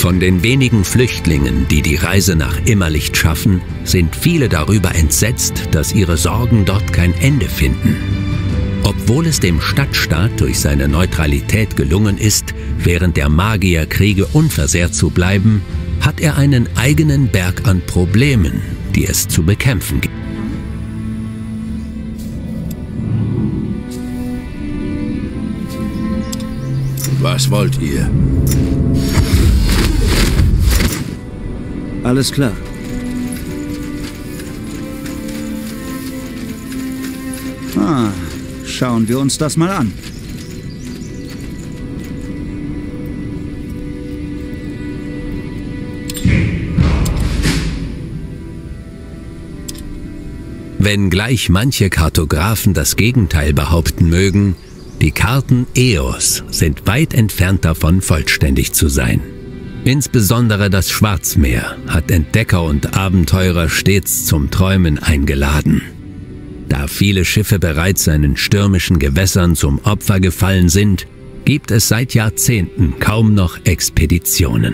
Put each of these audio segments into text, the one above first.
Von den wenigen Flüchtlingen, die die Reise nach Immerlicht schaffen, sind viele darüber entsetzt, dass ihre Sorgen dort kein Ende finden. Obwohl es dem Stadtstaat durch seine Neutralität gelungen ist, während der Magierkriege unversehrt zu bleiben, hat er einen eigenen Berg an Problemen, die es zu bekämpfen gibt. Was wollt ihr? Alles klar. Schauen wir uns das mal an. Wenngleich manche Kartografen das Gegenteil behaupten mögen, die Karten Eos sind weit entfernt davon, vollständig zu sein. Insbesondere das Schwarzmeer hat Entdecker und Abenteurer stets zum Träumen eingeladen. Da viele Schiffe bereits seinen stürmischen Gewässern zum Opfer gefallen sind, gibt es seit Jahrzehnten kaum noch Expeditionen.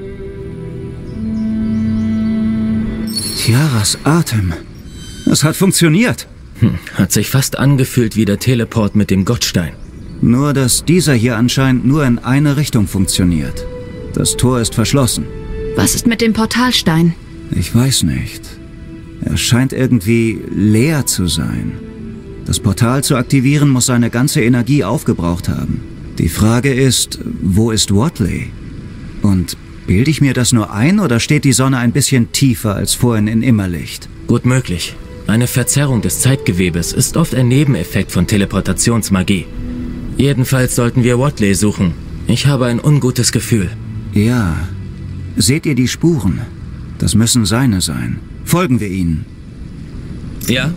Tiaras Atem. Es hat funktioniert. Hat sich fast angefühlt wie der Teleport mit dem Gottstein. Nur, dass dieser hier anscheinend nur in eine Richtung funktioniert. Das Tor ist verschlossen. Was ist mit dem Portalstein? Ich weiß nicht. Er scheint irgendwie leer zu sein. Das Portal zu aktivieren muss seine ganze Energie aufgebraucht haben. Die Frage ist, wo ist Watley? Und bilde ich mir das nur ein oder steht die Sonne ein bisschen tiefer als vorhin in Immerlicht? Gut möglich. Eine Verzerrung des Zeitgewebes ist oft ein Nebeneffekt von Teleportationsmagie. Jedenfalls sollten wir Watley suchen. Ich habe ein ungutes Gefühl. Ja. Seht ihr die Spuren? Das müssen seine sein. Folgen wir ihnen. Ja?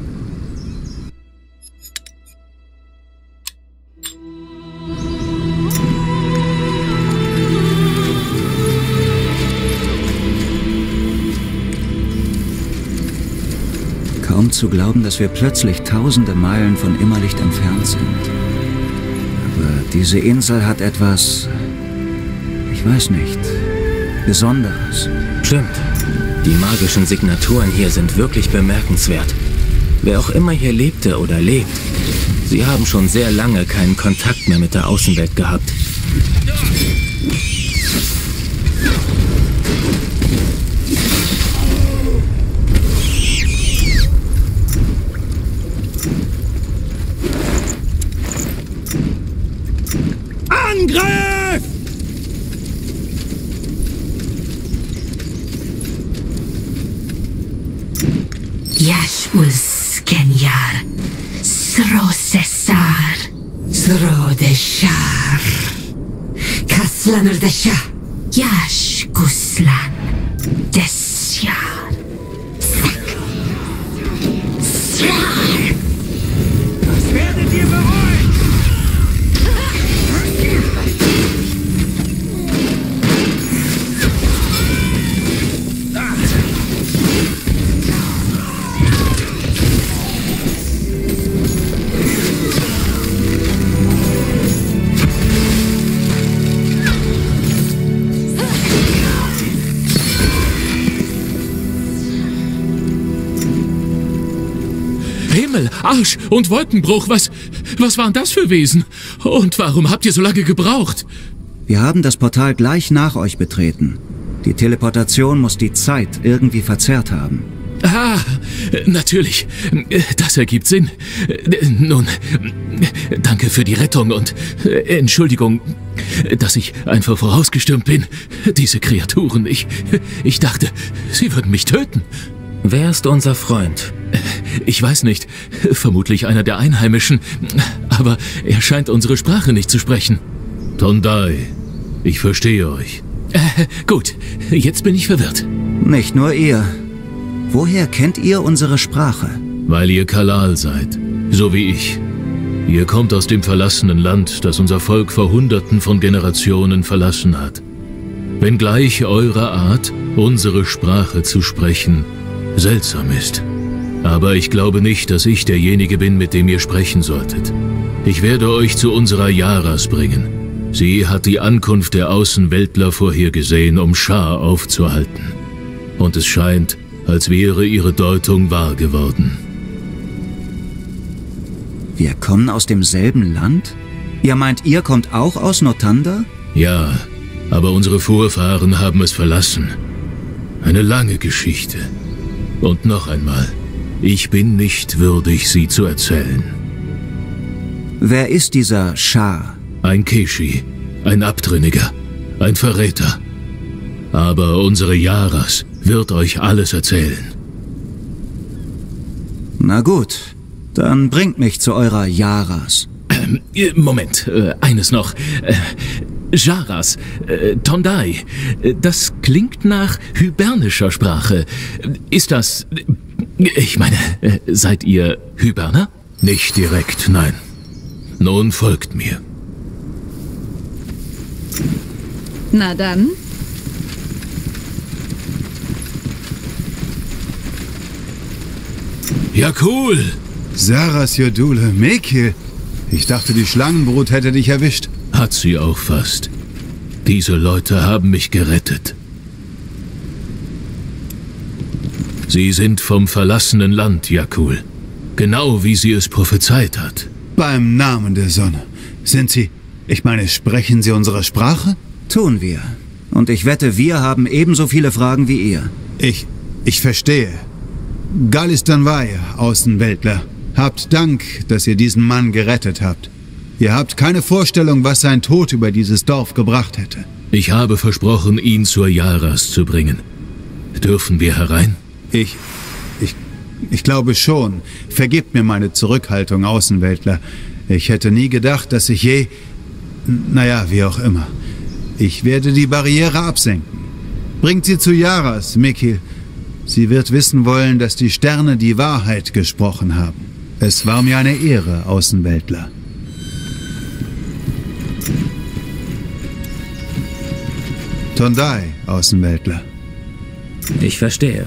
Kaum zu glauben, dass wir plötzlich tausende Meilen von Immerlicht entfernt sind. Aber diese Insel hat etwas, ich weiß nicht, Besonderes. Stimmt. Die magischen Signaturen hier sind wirklich bemerkenswert. Wer auch immer hier lebte oder lebt, sie haben schon sehr lange keinen Kontakt mehr mit der Außenwelt gehabt. Angriff! Yash'us Kenyar, Srosesar, Srodeshar, Kaslanurdesha, Yash Kuslan, Desyar, Sak, Srar. Das werdet ihr bereuen! Himmel, Arsch und Wolkenbruch, was waren das für Wesen? Und warum habt ihr so lange gebraucht? Wir haben das Portal gleich nach euch betreten. Die Teleportation muss die Zeit irgendwie verzerrt haben. Ah, natürlich. Das ergibt Sinn. Nun, danke für die Rettung und Entschuldigung, dass ich einfach vorausgestürmt bin. Diese Kreaturen, ich dachte, sie würden mich töten. Wer ist unser Freund? Ich weiß nicht. Vermutlich einer der Einheimischen. Aber er scheint unsere Sprache nicht zu sprechen. Tondai, ich verstehe euch. Gut, jetzt bin ich verwirrt. Nicht nur ihr. Woher kennt ihr unsere Sprache? Weil ihr Kalal seid, so wie ich. Ihr kommt aus dem verlassenen Land, das unser Volk vor Hunderten von Generationen verlassen hat. Wenngleich eure Art, unsere Sprache zu sprechen, seltsam ist. Aber ich glaube nicht, dass ich derjenige bin, mit dem ihr sprechen solltet. Ich werde euch zu unserer Yaras bringen. Sie hat die Ankunft der Außenweltler vorhergesehen, um Shar aufzuhalten. Und es scheint, als wäre ihre Deutung wahr geworden. Wir kommen aus demselben Land? Ihr meint, ihr kommt auch aus Notanda? Ja, aber unsere Vorfahren haben es verlassen. Eine lange Geschichte. Und noch einmal, ich bin nicht würdig, sie zu erzählen. Wer ist dieser Shar? Ein Keshi, ein Abtrünniger, ein Verräter. Aber unsere Yaras wird euch alles erzählen. Na gut, dann bringt mich zu eurer Yaras. Moment, eines noch. Jaras, Tondai, das klingt nach hybernischer Sprache. Ist das... Ich meine, seid ihr Hyberner? Nicht direkt, nein. Nun folgt mir. Na dann. Ja, cool. Saras Jodule, Mekil. Ich dachte, die Schlangenbrut hätte dich erwischt. Hat sie auch fast. Diese Leute haben mich gerettet. Sie sind vom verlassenen Land, Yakul. Genau wie sie es prophezeit hat. Beim Namen der Sonne. Sind Sie... Ich meine, sprechen Sie unsere Sprache? Tun wir. Und ich wette, wir haben ebenso viele Fragen wie ihr. Ich verstehe. Galistanvaya, Außenweltler. Habt Dank, dass ihr diesen Mann gerettet habt. Ihr habt keine Vorstellung, was sein Tod über dieses Dorf gebracht hätte. Ich habe versprochen, ihn zur Yaras zu bringen. Dürfen wir herein? Ich glaube schon. Vergebt mir meine Zurückhaltung, Außenweltler. Ich hätte nie gedacht, dass ich je... Naja, wie auch immer. Ich werde die Barriere absenken. Bringt sie zu Yaras, Mekil. Sie wird wissen wollen, dass die Sterne die Wahrheit gesprochen haben. Es war mir eine Ehre, Außenweltler. Tondai, Außenweltler. Ich verstehe.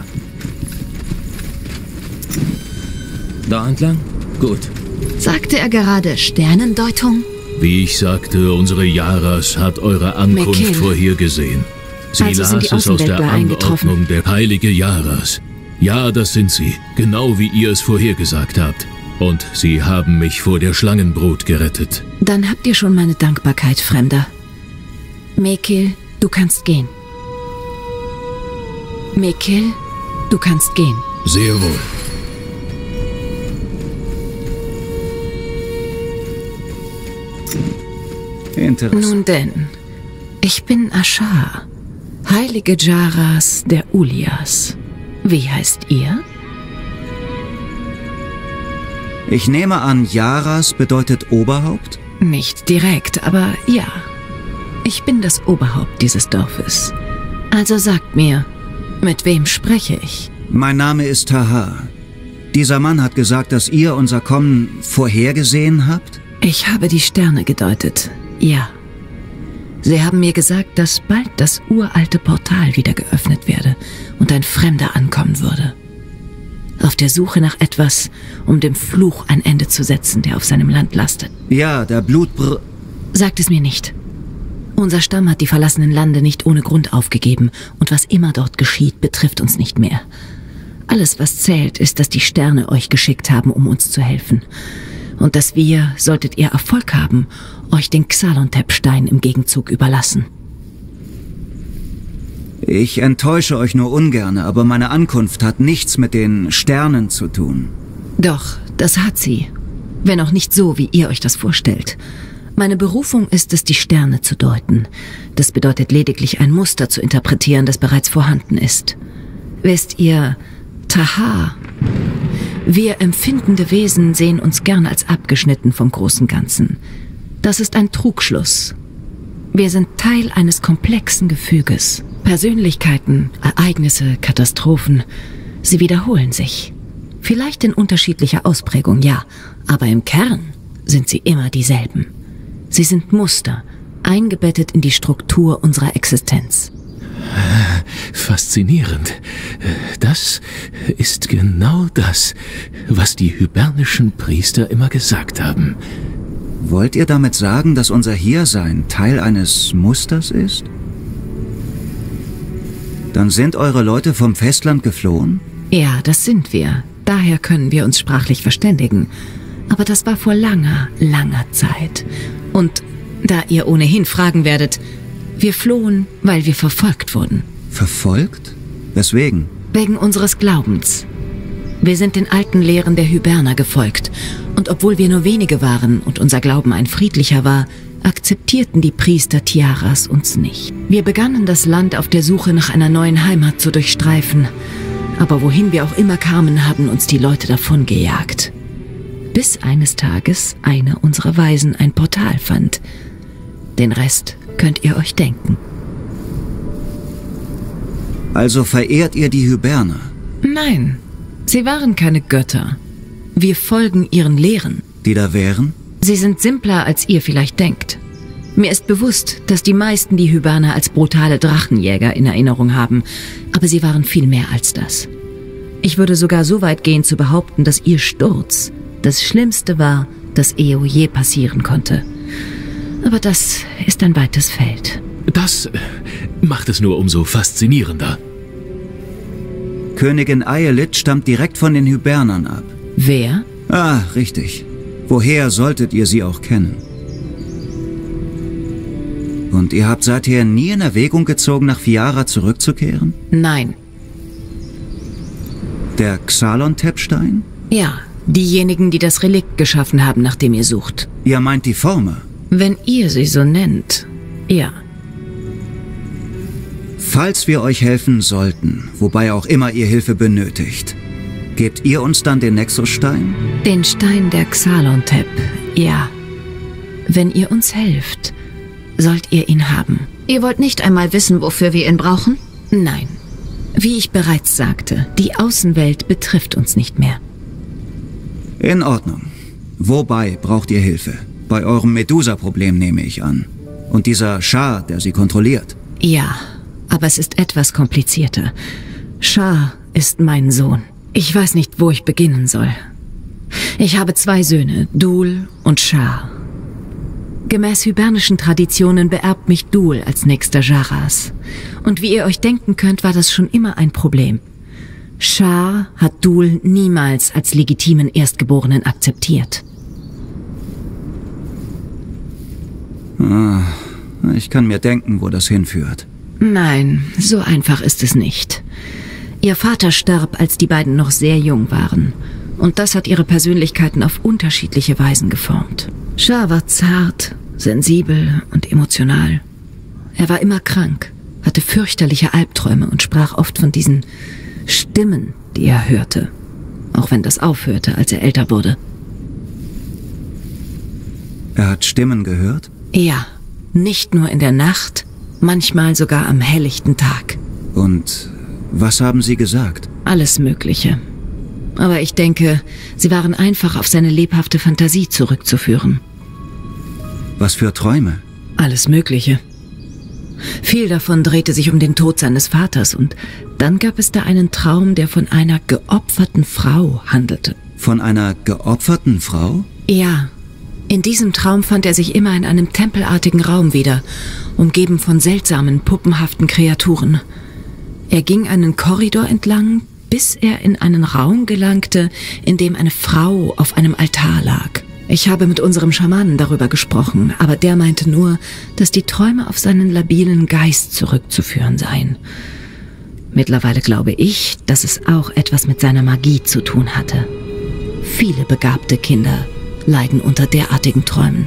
Da entlang? Gut. Sagte er gerade Sternendeutung? Wie ich sagte, unsere Yaras hat eure Ankunft Mekil. vorhergesehen. Sie Also sind las die es aus der Außenweltler eingetroffen. Anordnung der Heilige Yaras. Ja, das sind sie, genau wie ihr es vorhergesagt habt. Und sie haben mich vor der Schlangenbrut gerettet. Dann habt ihr schon meine Dankbarkeit, Fremder. Mekil, du kannst gehen. Mekil, du kannst gehen. Sehr wohl. Interessant. Nun denn, ich bin Ashar, heilige Jaras der Ulias. Wie heißt ihr? Ich nehme an, Yaras bedeutet Oberhaupt? Nicht direkt, aber ja. Ich bin das Oberhaupt dieses Dorfes. Also sagt mir, mit wem spreche ich? Mein Name ist Taha. Dieser Mann hat gesagt, dass ihr unser Kommen vorhergesehen habt? Ich habe die Sterne gedeutet, ja. Sie haben mir gesagt, dass bald das uralte Portal wieder geöffnet werde und ein Fremder ankommen würde. Auf der Suche nach etwas, um dem Fluch ein Ende zu setzen, der auf seinem Land lastet. Ja, der Sagt es mir nicht. Unser Stamm hat die verlassenen Lande nicht ohne Grund aufgegeben und was immer dort geschieht, betrifft uns nicht mehr. Alles, was zählt, ist, dass die Sterne euch geschickt haben, um uns zu helfen. Und dass wir, solltet ihr Erfolg haben, euch den Xalontep-Stein im Gegenzug überlassen. Ich enttäusche euch nur ungern, aber meine Ankunft hat nichts mit den Sternen zu tun. Doch, das hat sie. Wenn auch nicht so, wie ihr euch das vorstellt. Meine Berufung ist es, die Sterne zu deuten. Das bedeutet lediglich ein Muster zu interpretieren, das bereits vorhanden ist. Wisst ihr, Taha, wir empfindende Wesen sehen uns gern als abgeschnitten vom großen Ganzen. Das ist ein Trugschluss. Wir sind Teil eines komplexen Gefüges. Persönlichkeiten, Ereignisse, Katastrophen, sie wiederholen sich. Vielleicht in unterschiedlicher Ausprägung, ja, aber im Kern sind sie immer dieselben. Sie sind Muster, eingebettet in die Struktur unserer Existenz. Faszinierend. Das ist genau das, was die hybernischen Priester immer gesagt haben. Wollt ihr damit sagen, dass unser Hiersein Teil eines Musters ist? Dann sind eure Leute vom Festland geflohen? Ja, das sind wir. Daher können wir uns sprachlich verständigen. Aber das war vor langer, langer Zeit. Und da ihr ohnehin fragen werdet, wir flohen, weil wir verfolgt wurden. Verfolgt? Weswegen? Wegen unseres Glaubens. Wir sind den alten Lehren der Hyberner gefolgt. Und obwohl wir nur wenige waren und unser Glauben ein friedlicher war, akzeptierten die Priester Tiaras uns nicht. Wir begannen das Land auf der Suche nach einer neuen Heimat zu durchstreifen. Aber wohin wir auch immer kamen, haben uns die Leute davongejagt. Bis eines Tages eine unserer Weisen ein Portal fand. Den Rest könnt ihr euch denken. Also verehrt ihr die Hyberner? Nein, sie waren keine Götter. Wir folgen ihren Lehren. Die da wären? Sie sind simpler, als ihr vielleicht denkt. Mir ist bewusst, dass die meisten die Hyberner als brutale Drachenjäger in Erinnerung haben, aber sie waren viel mehr als das. Ich würde sogar so weit gehen zu behaupten, dass ihr Sturz das Schlimmste war, das Eo je passieren konnte. Aber das ist ein weites Feld. Das macht es nur umso faszinierender. Königin Aelit stammt direkt von den Hybernern ab. Wer? Ah, richtig. Woher solltet ihr sie auch kennen? Und ihr habt seither nie in Erwägung gezogen, nach Fiara zurückzukehren? Nein. Der Xalon-Tepstein? Ja, diejenigen, die das Relikt geschaffen haben, nach dem ihr sucht. Ihr meint die Former? Wenn ihr sie so nennt, ja. Falls wir euch helfen sollten, wobei auch immer ihr Hilfe benötigt, gebt ihr uns dann den Nexusstein? Den Stein der Xalon-Tep, ja. Wenn ihr uns helft, sollt ihr ihn haben. Ihr wollt nicht einmal wissen, wofür wir ihn brauchen? Nein. Wie ich bereits sagte, die Außenwelt betrifft uns nicht mehr. In Ordnung. Wobei braucht ihr Hilfe? Bei eurem Medusa-Problem nehme ich an. Und dieser Shah, der sie kontrolliert. Ja, aber es ist etwas komplizierter. Shah ist mein Sohn. Ich weiß nicht, wo ich beginnen soll. Ich habe 2 Söhne, Dul und Shah. Gemäß hybernischen Traditionen beerbt mich Dul als nächster Jaras. Und wie ihr euch denken könnt, war das schon immer ein Problem. Shah hat Dul niemals als legitimen Erstgeborenen akzeptiert. Ich kann mir denken, wo das hinführt. Nein, so einfach ist es nicht. Ihr Vater starb, als die beiden noch sehr jung waren. Und das hat ihre Persönlichkeiten auf unterschiedliche Weisen geformt. Shah war zart, sensibel und emotional. Er war immer krank, hatte fürchterliche Albträume und sprach oft von diesen Stimmen, die er hörte. Auch wenn das aufhörte, als er älter wurde. Er hat Stimmen gehört? Ja, nicht nur in der Nacht, manchmal sogar am helllichten Tag. Und was haben sie gesagt? Alles Mögliche. Aber ich denke, sie waren einfach auf seine lebhafte Fantasie zurückzuführen. Was für Träume? Alles Mögliche. Viel davon drehte sich um den Tod seines Vaters und dann gab es da einen Traum, der von einer geopferten Frau handelte. Von einer geopferten Frau? Ja. In diesem Traum fand er sich immer in einem tempelartigen Raum wieder, umgeben von seltsamen, puppenhaften Kreaturen. Er ging einen Korridor entlang, bis er in einen Raum gelangte, in dem eine Frau auf einem Altar lag. Ich habe mit unserem Schamanen darüber gesprochen, aber der meinte nur, dass die Träume auf seinen labilen Geist zurückzuführen seien. Mittlerweile glaube ich, dass es auch etwas mit seiner Magie zu tun hatte. Viele begabte Kinder leiden unter derartigen Träumen.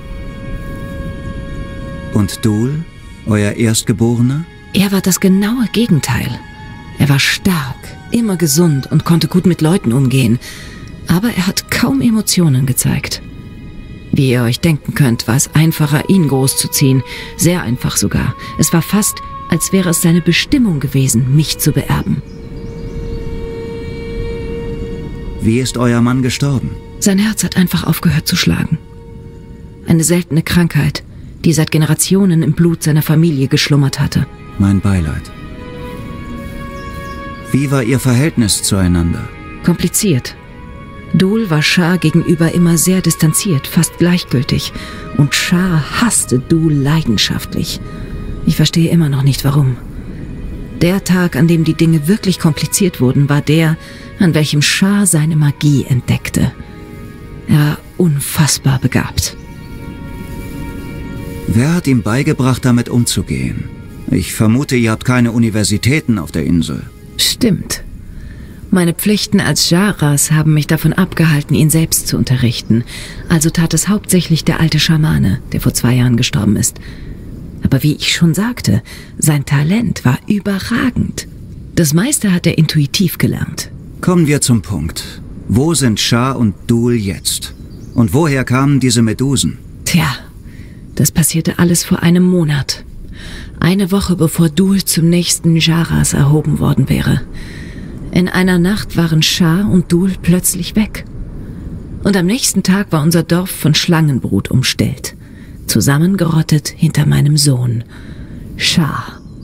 Und Dul, euer Erstgeborener? Er war das genaue Gegenteil. Er war stark, immer gesund und konnte gut mit Leuten umgehen. Aber er hat kaum Emotionen gezeigt. Wie ihr euch denken könnt, war es einfacher, ihn großzuziehen. Sehr einfach sogar. Es war fast, als wäre es seine Bestimmung gewesen, mich zu beerben. Wie ist euer Mann gestorben? Sein Herz hat einfach aufgehört zu schlagen. Eine seltene Krankheit, die seit Generationen im Blut seiner Familie geschlummert hatte. Mein Beileid. Wie war ihr Verhältnis zueinander? Kompliziert. Dul war Shah gegenüber immer sehr distanziert, fast gleichgültig. Und Shah hasste Dul leidenschaftlich. Ich verstehe immer noch nicht, warum. Der Tag, an dem die Dinge wirklich kompliziert wurden, war der, an welchem Shah seine Magie entdeckte. Er war unfassbar begabt. Wer hat ihm beigebracht, damit umzugehen? Ich vermute, ihr habt keine Universitäten auf der Insel. Stimmt. Meine Pflichten als Jaras haben mich davon abgehalten, ihn selbst zu unterrichten. Also tat es hauptsächlich der alte Schamane, der vor 2 Jahren gestorben ist. Aber wie ich schon sagte, sein Talent war überragend. Das meiste hat er intuitiv gelernt. Kommen wir zum Punkt. Wo sind Shah und Dul jetzt? Und woher kamen diese Medusen? Tja, das passierte alles vor einem Monat. Eine Woche bevor Dul zum nächsten Jaras erhoben worden wäre. In einer Nacht waren Shah und Dul plötzlich weg. Und am nächsten Tag war unser Dorf von Schlangenbrut umstellt. Zusammengerottet hinter meinem Sohn, Shah.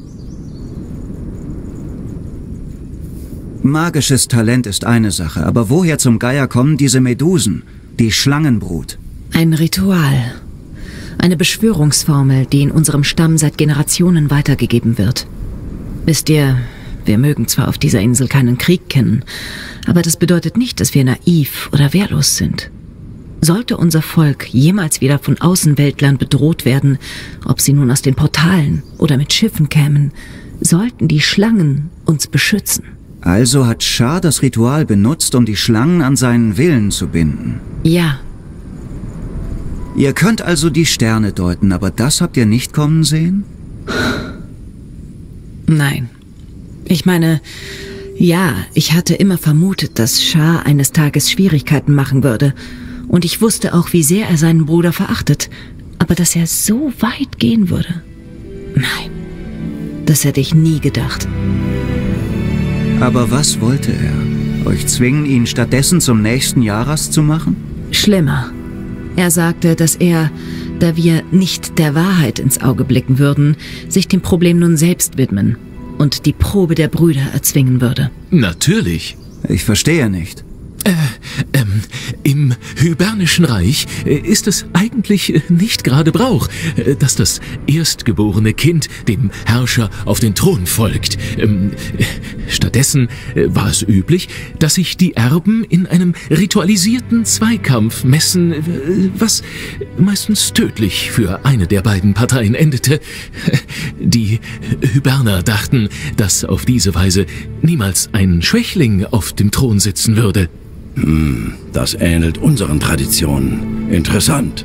Magisches Talent ist eine Sache, aber woher zum Geier kommen diese Medusen, die Schlangenbrut? Ein Ritual. Eine Beschwörungsformel, die in unserem Stamm seit Generationen weitergegeben wird. Wisst ihr, wir mögen zwar auf dieser Insel keinen Krieg kennen, aber das bedeutet nicht, dass wir naiv oder wehrlos sind. Sollte unser Volk jemals wieder von Außenweltlern bedroht werden, ob sie nun aus den Portalen oder mit Schiffen kämen, sollten die Schlangen uns beschützen. Also hat Shah das Ritual benutzt, um die Schlangen an seinen Willen zu binden? Ja. Ihr könnt also die Sterne deuten, aber das habt ihr nicht kommen sehen? Nein. Ich meine, ja, ich hatte immer vermutet, dass Shah eines Tages Schwierigkeiten machen würde. Und ich wusste auch, wie sehr er seinen Bruder verachtet. Aber dass er so weit gehen würde? Nein, das hätte ich nie gedacht. Aber was wollte er? Euch zwingen, ihn stattdessen zum nächsten Jaras zu machen? Schlimmer. Er sagte, dass er, da wir nicht der Wahrheit ins Auge blicken würden, sich dem Problem nun selbst widmen und die Probe der Brüder erzwingen würde. Natürlich. Ich verstehe nicht. Im Hybernischen Reich ist es eigentlich nicht gerade Brauch, dass das erstgeborene Kind dem Herrscher auf den Thron folgt. Stattdessen war es üblich, dass sich die Erben in einem ritualisierten Zweikampf messen, was meistens tödlich für eine der beiden Parteien endete. Die Hyberner dachten, dass auf diese Weise niemals ein Schwächling auf dem Thron sitzen würde. Das ähnelt unseren Traditionen. Interessant.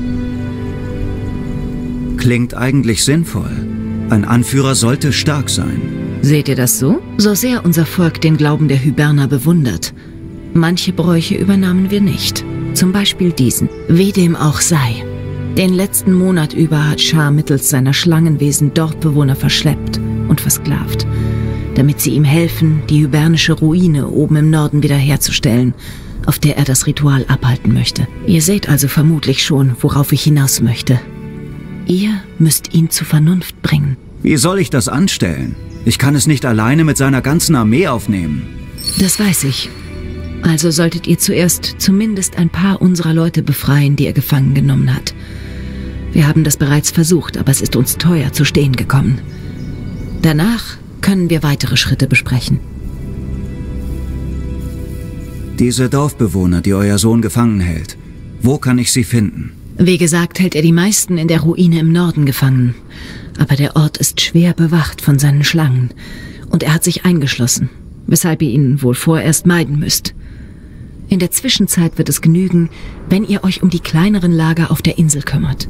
Klingt eigentlich sinnvoll. Ein Anführer sollte stark sein. Seht ihr das so? So sehr unser Volk den Glauben der Hyberner bewundert. Manche Bräuche übernahmen wir nicht. Zum Beispiel diesen. Wie dem auch sei. Den letzten Monat über hat Shah mittels seiner Schlangenwesen Dorfbewohner verschleppt und versklavt, damit sie ihm helfen, die hybernische Ruine oben im Norden wiederherzustellen, auf der er das Ritual abhalten möchte. Ihr seht also vermutlich schon, worauf ich hinaus möchte. Ihr müsst ihn zur Vernunft bringen. Wie soll ich das anstellen? Ich kann es nicht alleine mit seiner ganzen Armee aufnehmen. Das weiß ich. Also solltet ihr zuerst zumindest ein paar unserer Leute befreien, die er gefangen genommen hat. Wir haben das bereits versucht, aber es ist uns teuer zu stehen gekommen. Danach können wir weitere Schritte besprechen. Diese Dorfbewohner, die euer Sohn gefangen hält, wo kann ich sie finden? Wie gesagt, hält er die meisten in der Ruine im Norden gefangen. Aber der Ort ist schwer bewacht von seinen Schlangen. Und er hat sich eingeschlossen, weshalb ihr ihn wohl vorerst meiden müsst. In der Zwischenzeit wird es genügen, wenn ihr euch um die kleineren Lager auf der Insel kümmert.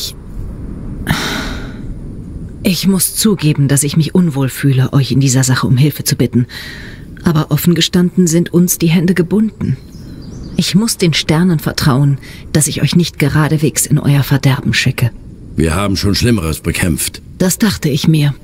Ich muss zugeben, dass ich mich unwohl fühle, euch in dieser Sache um Hilfe zu bitten. Aber offen gestanden sind uns die Hände gebunden. Ich muss den Sternen vertrauen, dass ich euch nicht geradewegs in euer Verderben schicke. Wir haben schon Schlimmeres bekämpft. Das dachte ich mir.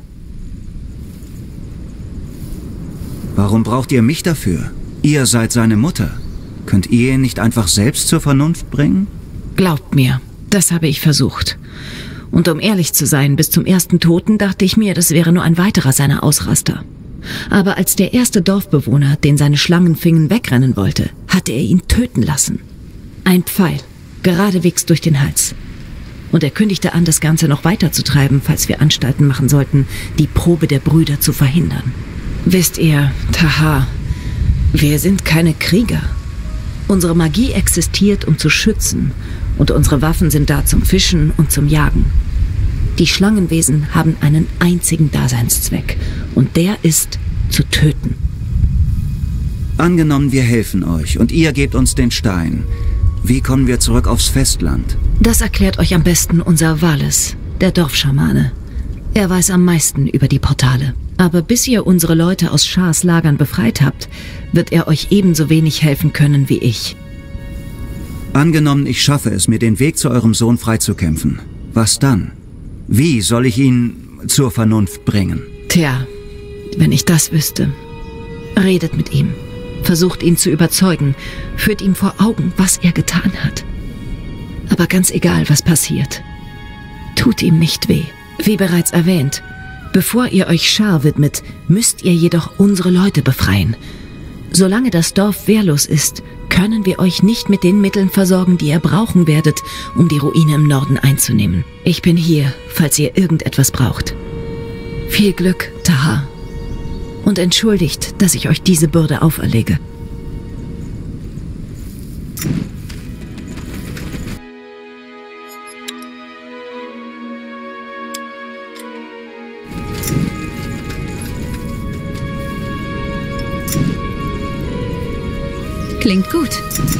Warum braucht ihr mich dafür? Ihr seid seine Mutter. Könnt ihr ihn nicht einfach selbst zur Vernunft bringen? Glaubt mir, das habe ich versucht. Und um ehrlich zu sein, bis zum ersten Toten dachte ich mir, das wäre nur ein weiterer seiner Ausraster. Aber als der erste Dorfbewohner, den seine Schlangen fingen, wegrennen wollte, hatte er ihn töten lassen. Ein Pfeil, geradewegs durch den Hals. Und er kündigte an, das Ganze noch weiterzutreiben, falls wir Anstalten machen sollten, die Probe der Brüder zu verhindern. Wisst ihr, Tahar, wir sind keine Krieger. Unsere Magie existiert, um zu schützen, und unsere Waffen sind da zum Fischen und zum Jagen. Die Schlangenwesen haben einen einzigen Daseinszweck, und der ist, zu töten. Angenommen, wir helfen euch und ihr gebt uns den Stein. Wie kommen wir zurück aufs Festland? Das erklärt euch am besten unser Walis, der Dorfschamane. Er weiß am meisten über die Portale. Aber bis ihr unsere Leute aus Schars Lagern befreit habt, wird er euch ebenso wenig helfen können wie ich. Angenommen, ich schaffe es, mir den Weg zu eurem Sohn freizukämpfen. Was dann? Wie soll ich ihn zur Vernunft bringen? Tja, wenn ich das wüsste. Redet mit ihm. Versucht ihn zu überzeugen. Führt ihm vor Augen, was er getan hat. Aber ganz egal, was passiert. Tut ihm nicht weh. Wie bereits erwähnt, bevor ihr euch Schar widmet, müsst ihr jedoch unsere Leute befreien. Solange das Dorf wehrlos ist, können wir euch nicht mit den Mitteln versorgen, die ihr brauchen werdet, um die Ruine im Norden einzunehmen. Ich bin hier, falls ihr irgendetwas braucht. Viel Glück, Tahar. Und entschuldigt, dass ich euch diese Bürde auferlege. Klingt gut.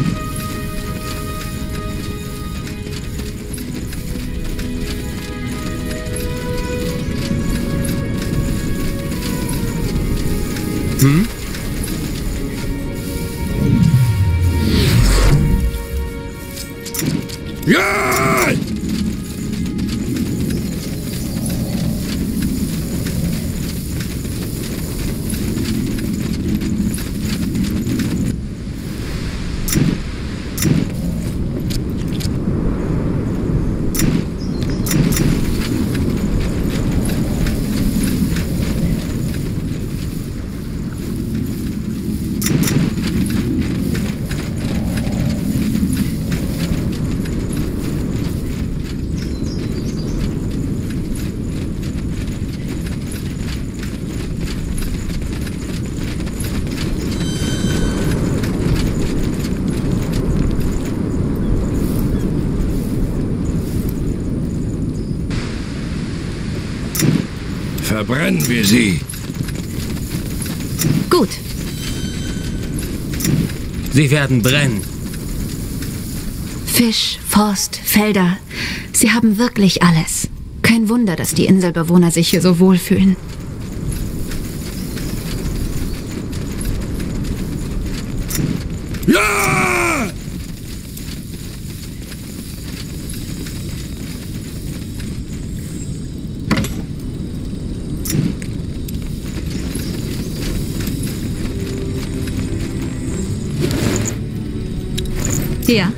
Ja! Verbrennen wir sie. Gut. Sie werden brennen. Fisch, Forst, Felder. Sie haben wirklich alles. Kein Wunder, dass die Inselbewohner sich hier so wohlfühlen. Ja! Ja.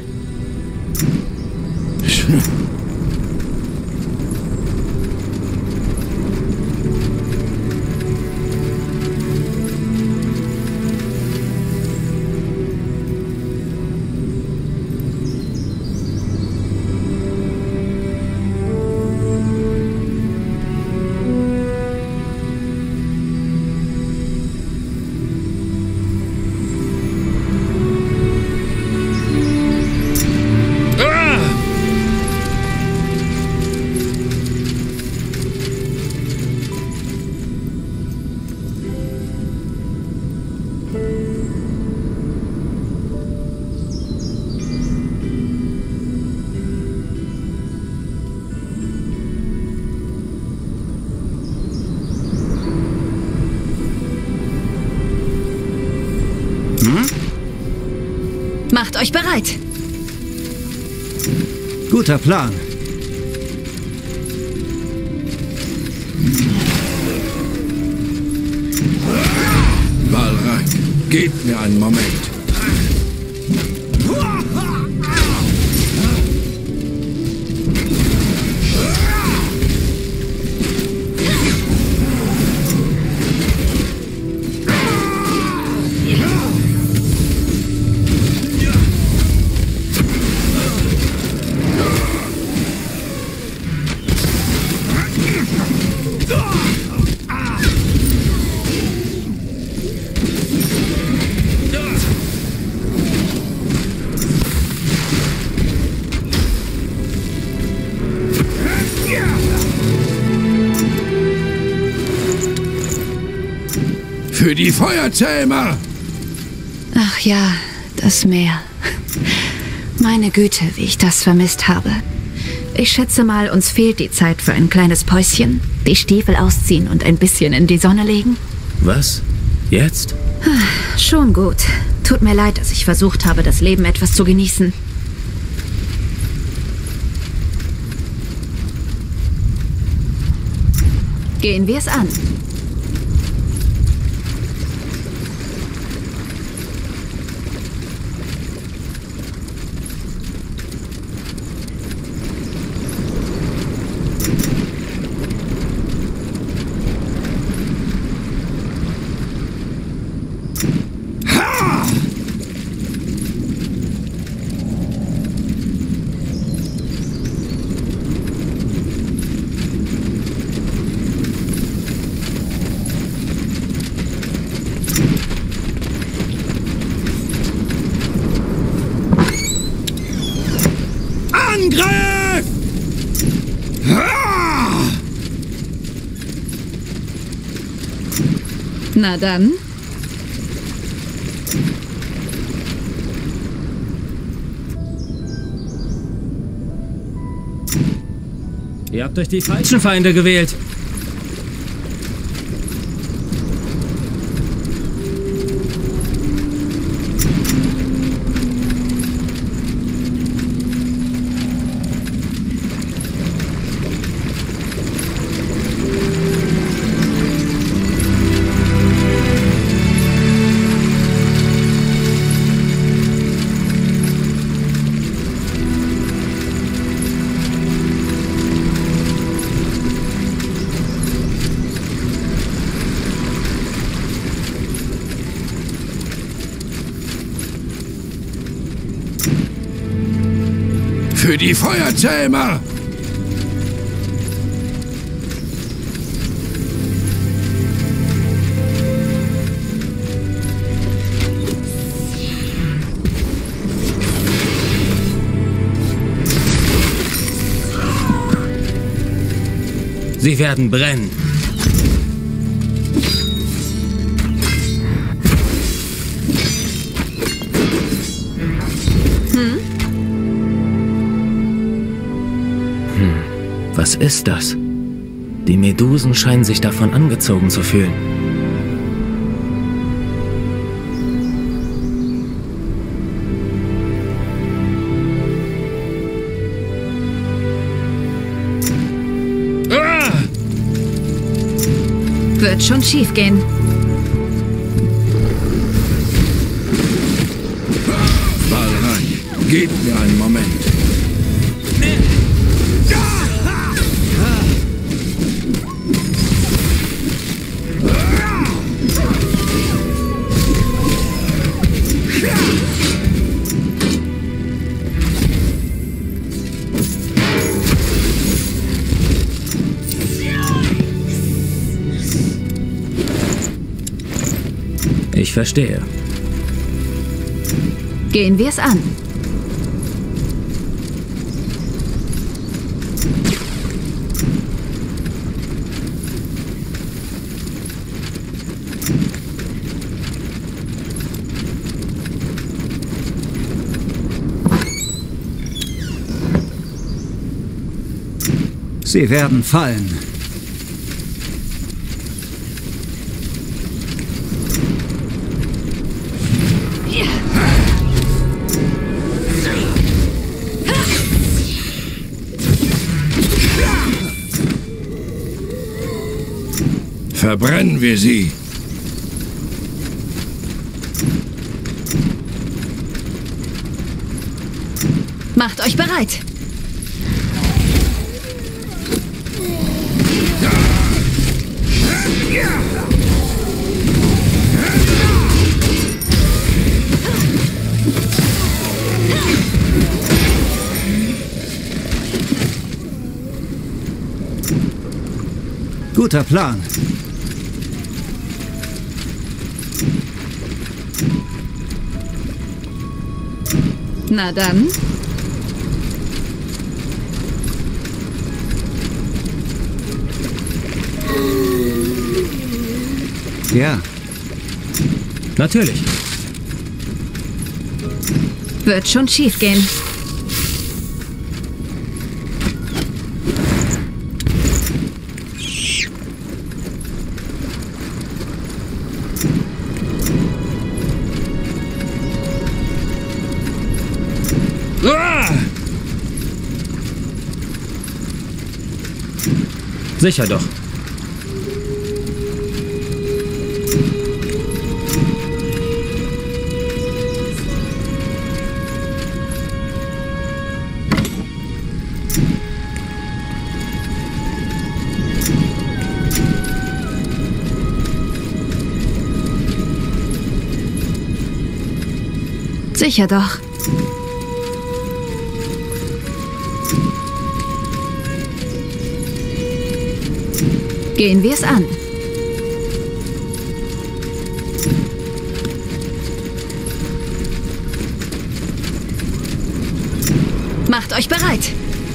Macht euch bereit. Guter Plan. Balrak, gebt mir einen Moment. Für die Feuerzähmer! Ach ja, das Meer. Meine Güte, wie ich das vermisst habe. Ich schätze mal, uns fehlt die Zeit für ein kleines Päuschen. Die Stiefel ausziehen und ein bisschen in die Sonne legen. Was? Jetzt? Schon gut. Tut mir leid, dass ich versucht habe, das Leben etwas zu genießen. Gehen wir es an. Angriff! Na dann. Ihr habt euch die falschen Feinde gewählt. Für die Feuerzähmer! Sie werden brennen. Was ist das? Die Medusen scheinen sich davon angezogen zu fühlen. Wird schon schief gehen. Ball rein. Gebt mir einen Moment. Ich verstehe. Gehen wir es an. Sie werden fallen. Verbrennen wir sie! Macht euch bereit! Guter Plan. Na dann. Ja, Natürlich. Wird schon schief gehen. Sicher doch. Sicher doch. Gehen wir es an. Macht euch bereit.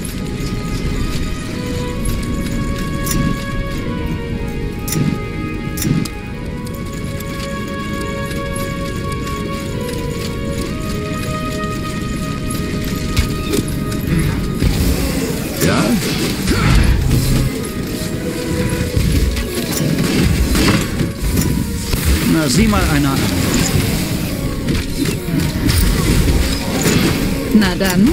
Na, sieh mal einer an. Na dann.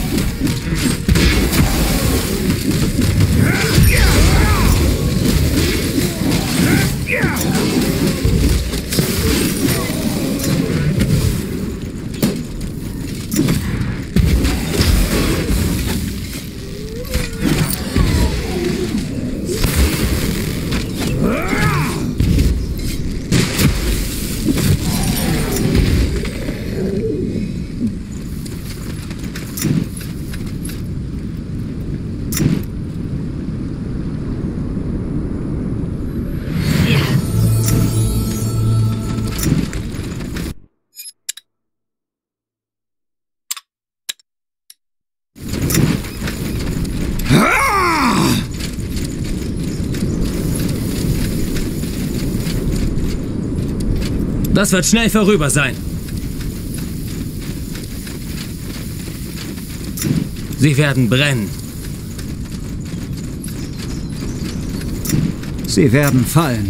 Das wird schnell vorüber sein. Sie werden brennen. Sie werden fallen.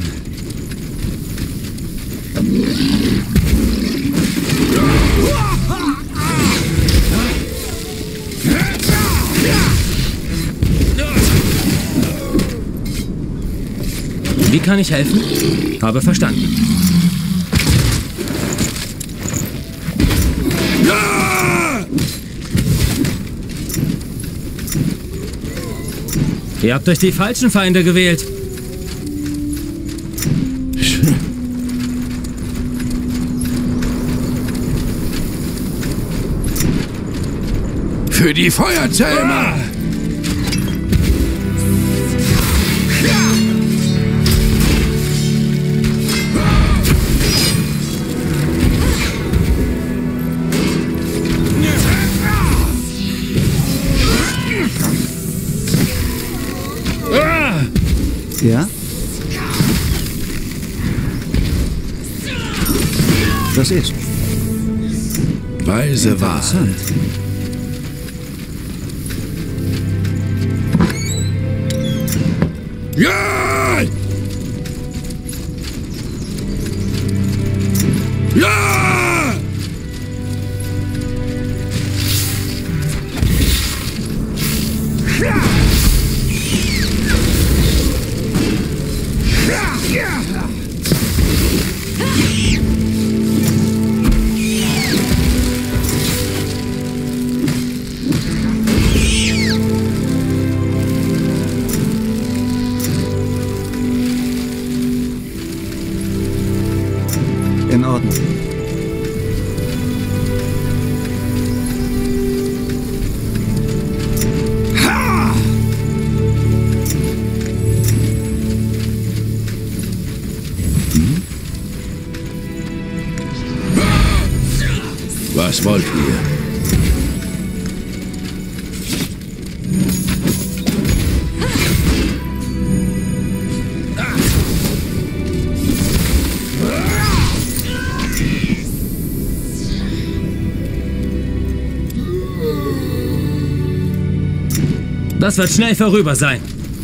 Wie kann ich helfen? Habe verstanden. Ihr habt euch die falschen Feinde gewählt. Für die Feuerzähmer! Ja? Das ist weise Wahl. Ja! Ja! in Ordnung. Was wollt ihr? Das wird schnell vorüber sein.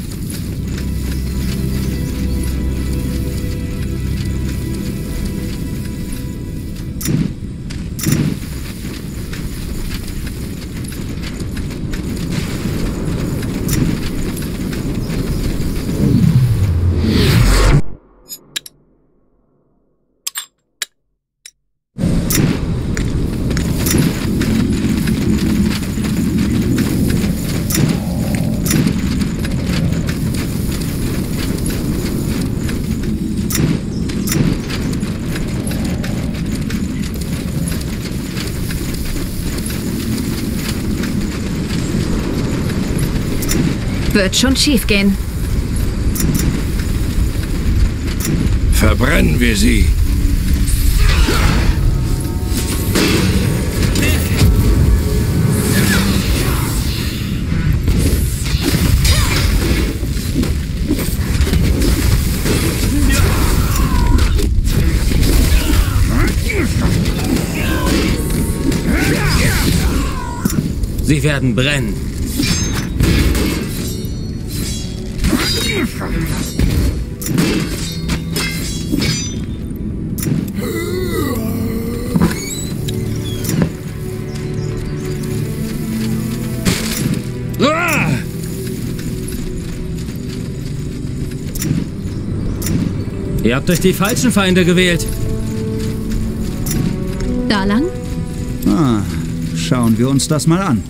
Wird schon schief gehen. Verbrennen wir sie. Sie werden brennen. Ihr habt euch die falschen Feinde gewählt. Da lang? Ah, schauen wir uns das mal an.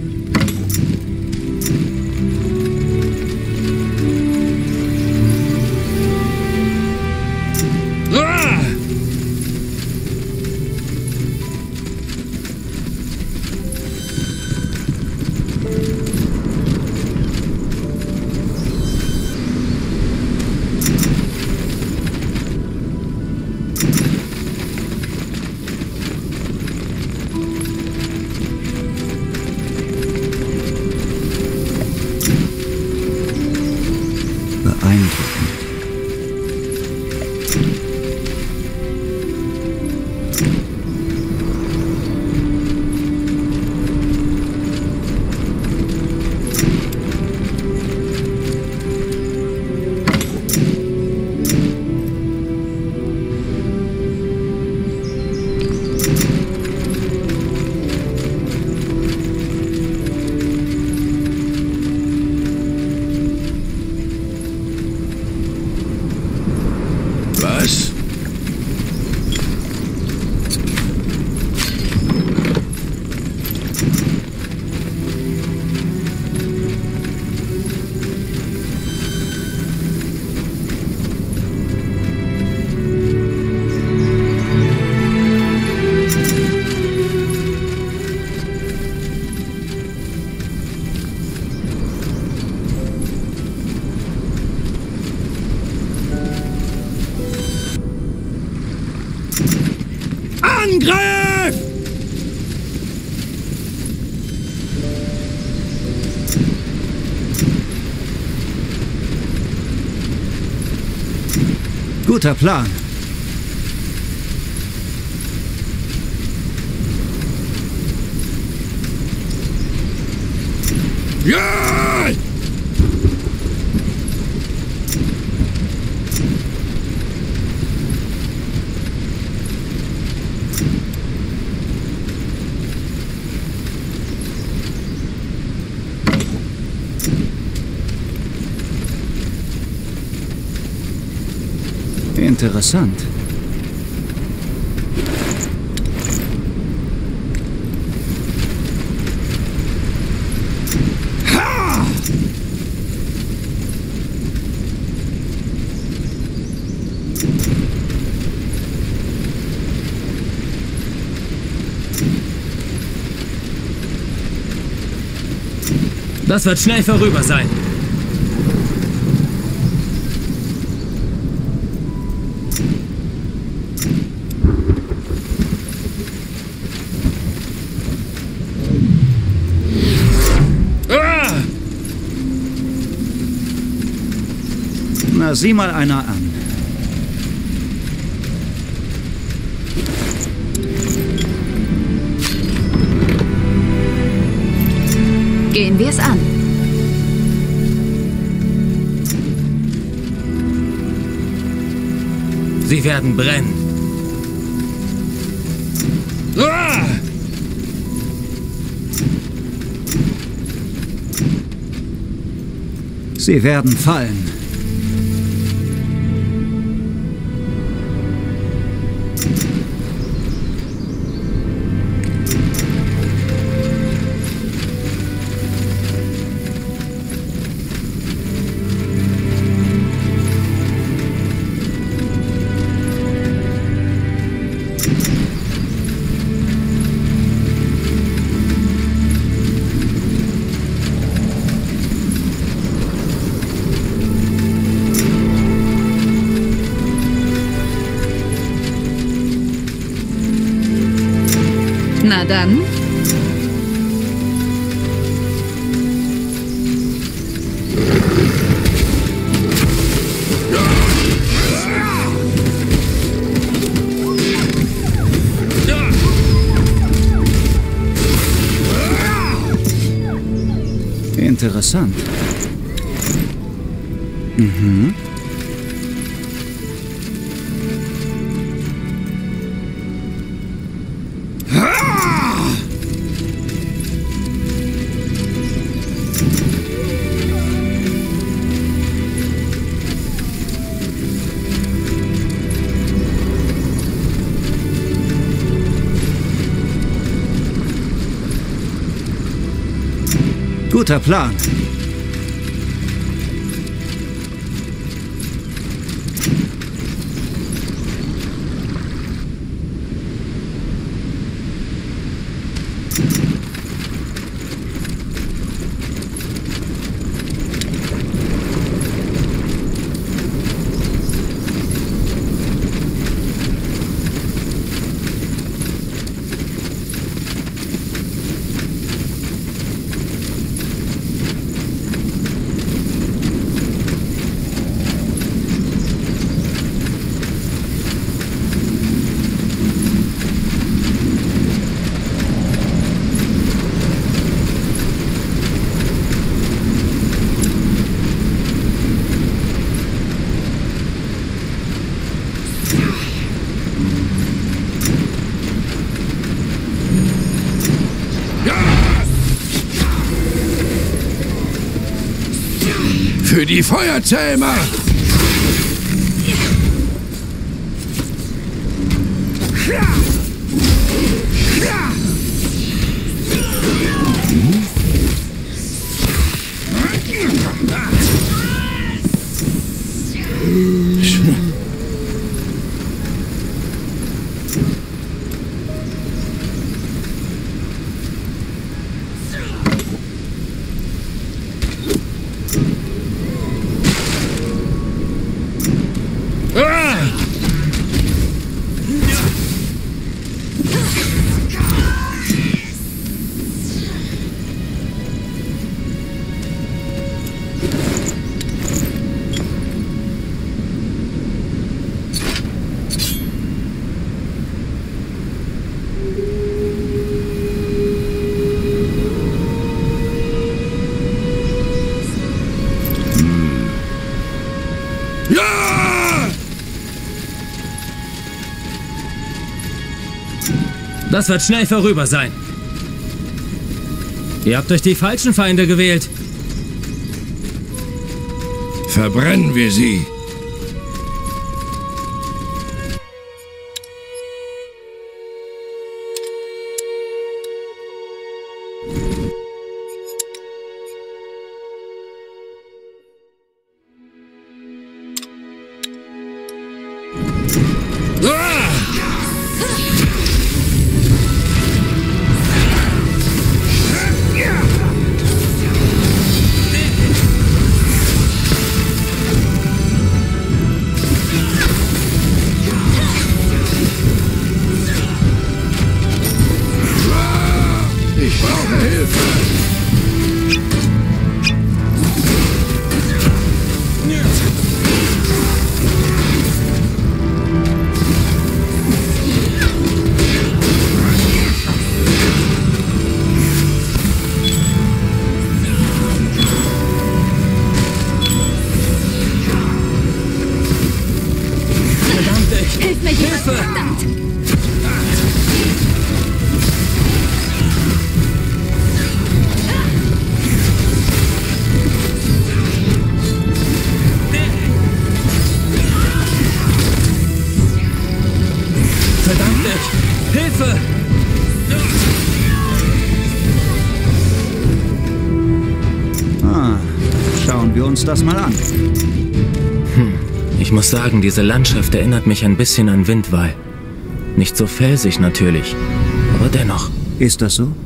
Was? Angriff! Guter Plan. Ja! Interessant. Ha! Das wird schnell vorüber sein. Na, sieh mal einer an. Gehen wir es an. Sie werden brennen. Ah! Sie werden fallen. Na dann. Interessant. Mhm. Guter Plan. Für die Feuerzähmer! Das wird schnell vorüber sein. Ihr habt euch die falschen Feinde gewählt. Verbrennen wir sie! Ich brauche Hilfe! Verdammte wir uns das mal an. Ich muss sagen, diese Landschaft erinnert mich ein bisschen an Windwall. Nicht so felsig natürlich, aber dennoch. Ist das so?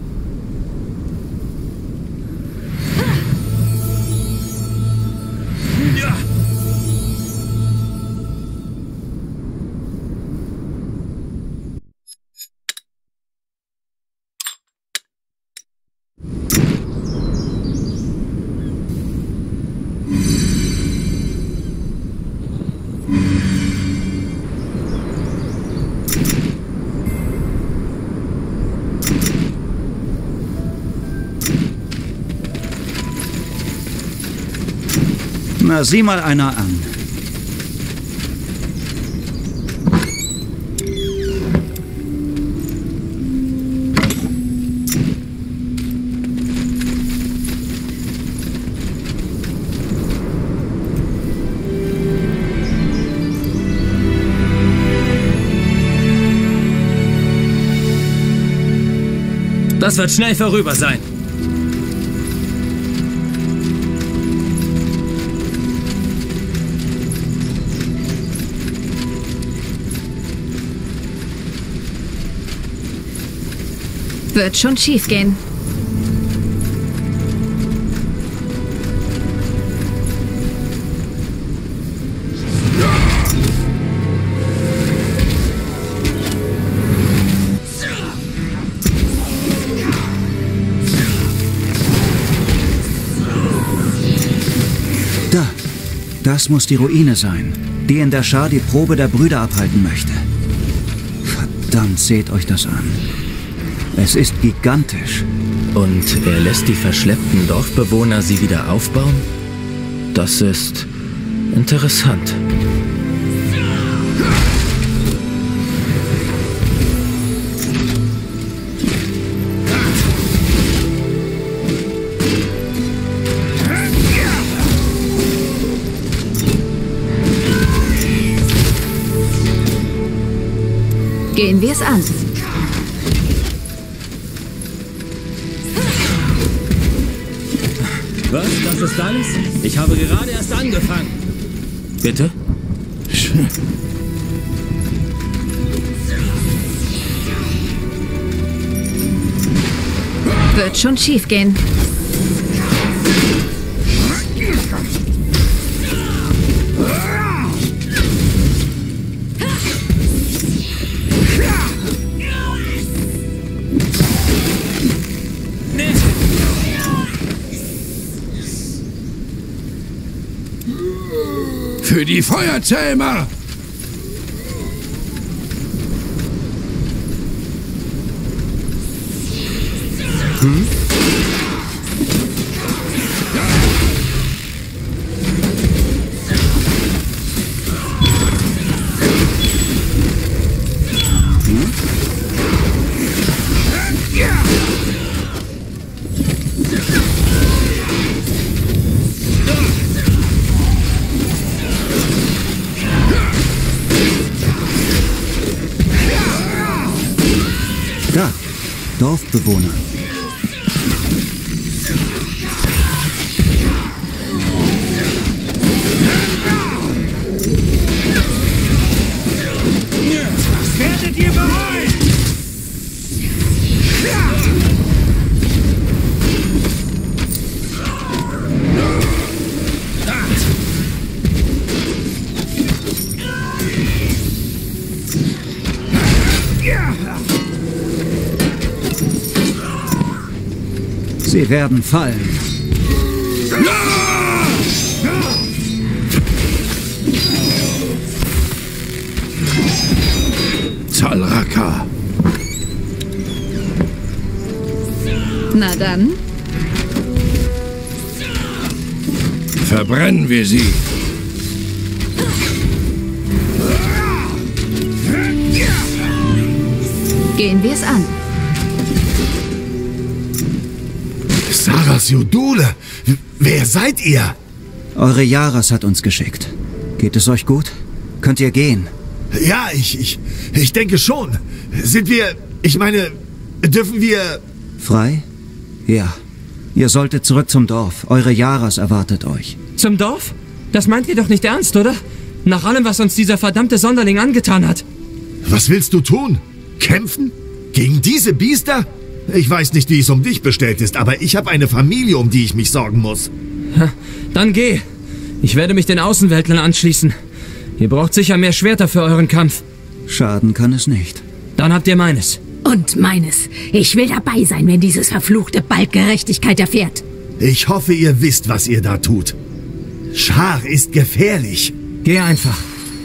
Na, sieh mal einer an. Das wird schnell vorüber sein. Wird schon schief gehen. Da, das muss die Ruine sein, die in der Schar die Probe der Brüder abhalten möchte. Verdammt, seht euch das an. Es ist gigantisch. Und er lässt die verschleppten Dorfbewohner sie wieder aufbauen? Das ist interessant. Gehen wir es an. Was? Das ist alles? Ich habe gerade erst angefangen. Bitte? Wird schon schief gehen. Für die Feuerzähmer! Da, Dorfbewohner. Was werdet ihr bereuen? Sie werden fallen. Zalraka. Na dann. Verbrennen wir sie. Gehen wir es an. Saras Jodule, wer seid ihr? Eure Jaras hat uns geschickt. Geht es euch gut? Könnt ihr gehen? Ja, ich denke schon. Sind wir, ich meine, dürfen wir... Frei? Ja. Ihr solltet zurück zum Dorf. Eure Yaras erwartet euch. Zum Dorf? Das meint ihr doch nicht ernst, oder? Nach allem, was uns dieser verdammte Sonderling angetan hat. Was willst du tun? Kämpfen? Gegen diese Biester? Ich weiß nicht, wie es um dich bestellt ist, aber ich habe eine Familie, um die ich mich sorgen muss. Dann geh. Ich werde mich den Außenweltlern anschließen. Ihr braucht sicher mehr Schwerter für euren Kampf. Schaden kann es nicht. Dann habt ihr meines. Und meines. Ich will dabei sein, wenn dieses verfluchte Balg Gerechtigkeit erfährt. Ich hoffe, ihr wisst, was ihr da tut. Schar ist gefährlich. Geh einfach.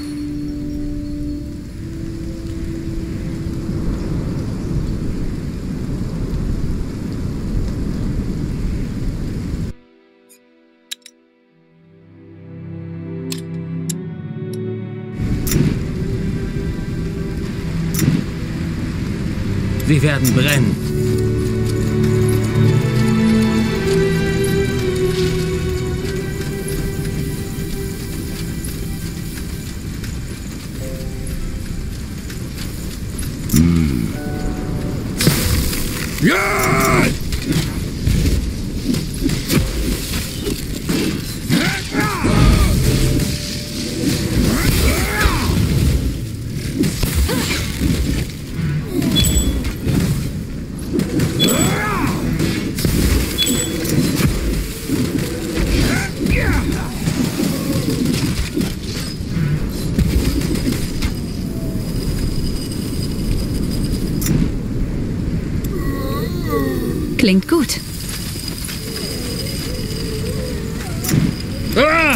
Sie werden brennen. Ja! Klingt gut. Ah!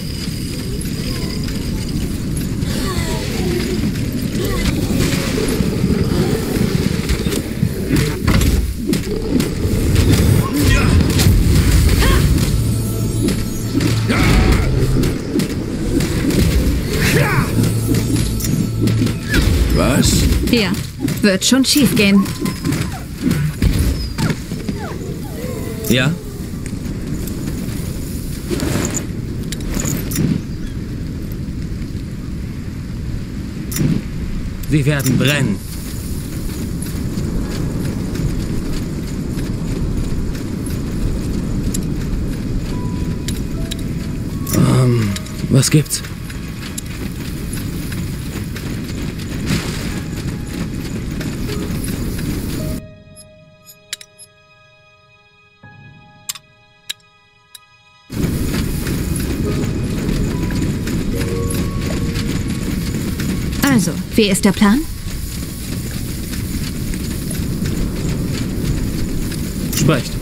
Was? Ja, wird schon schief gehen. Ja? Sie werden brennen. Was gibt's? Also, wie ist der Plan? Sprecht.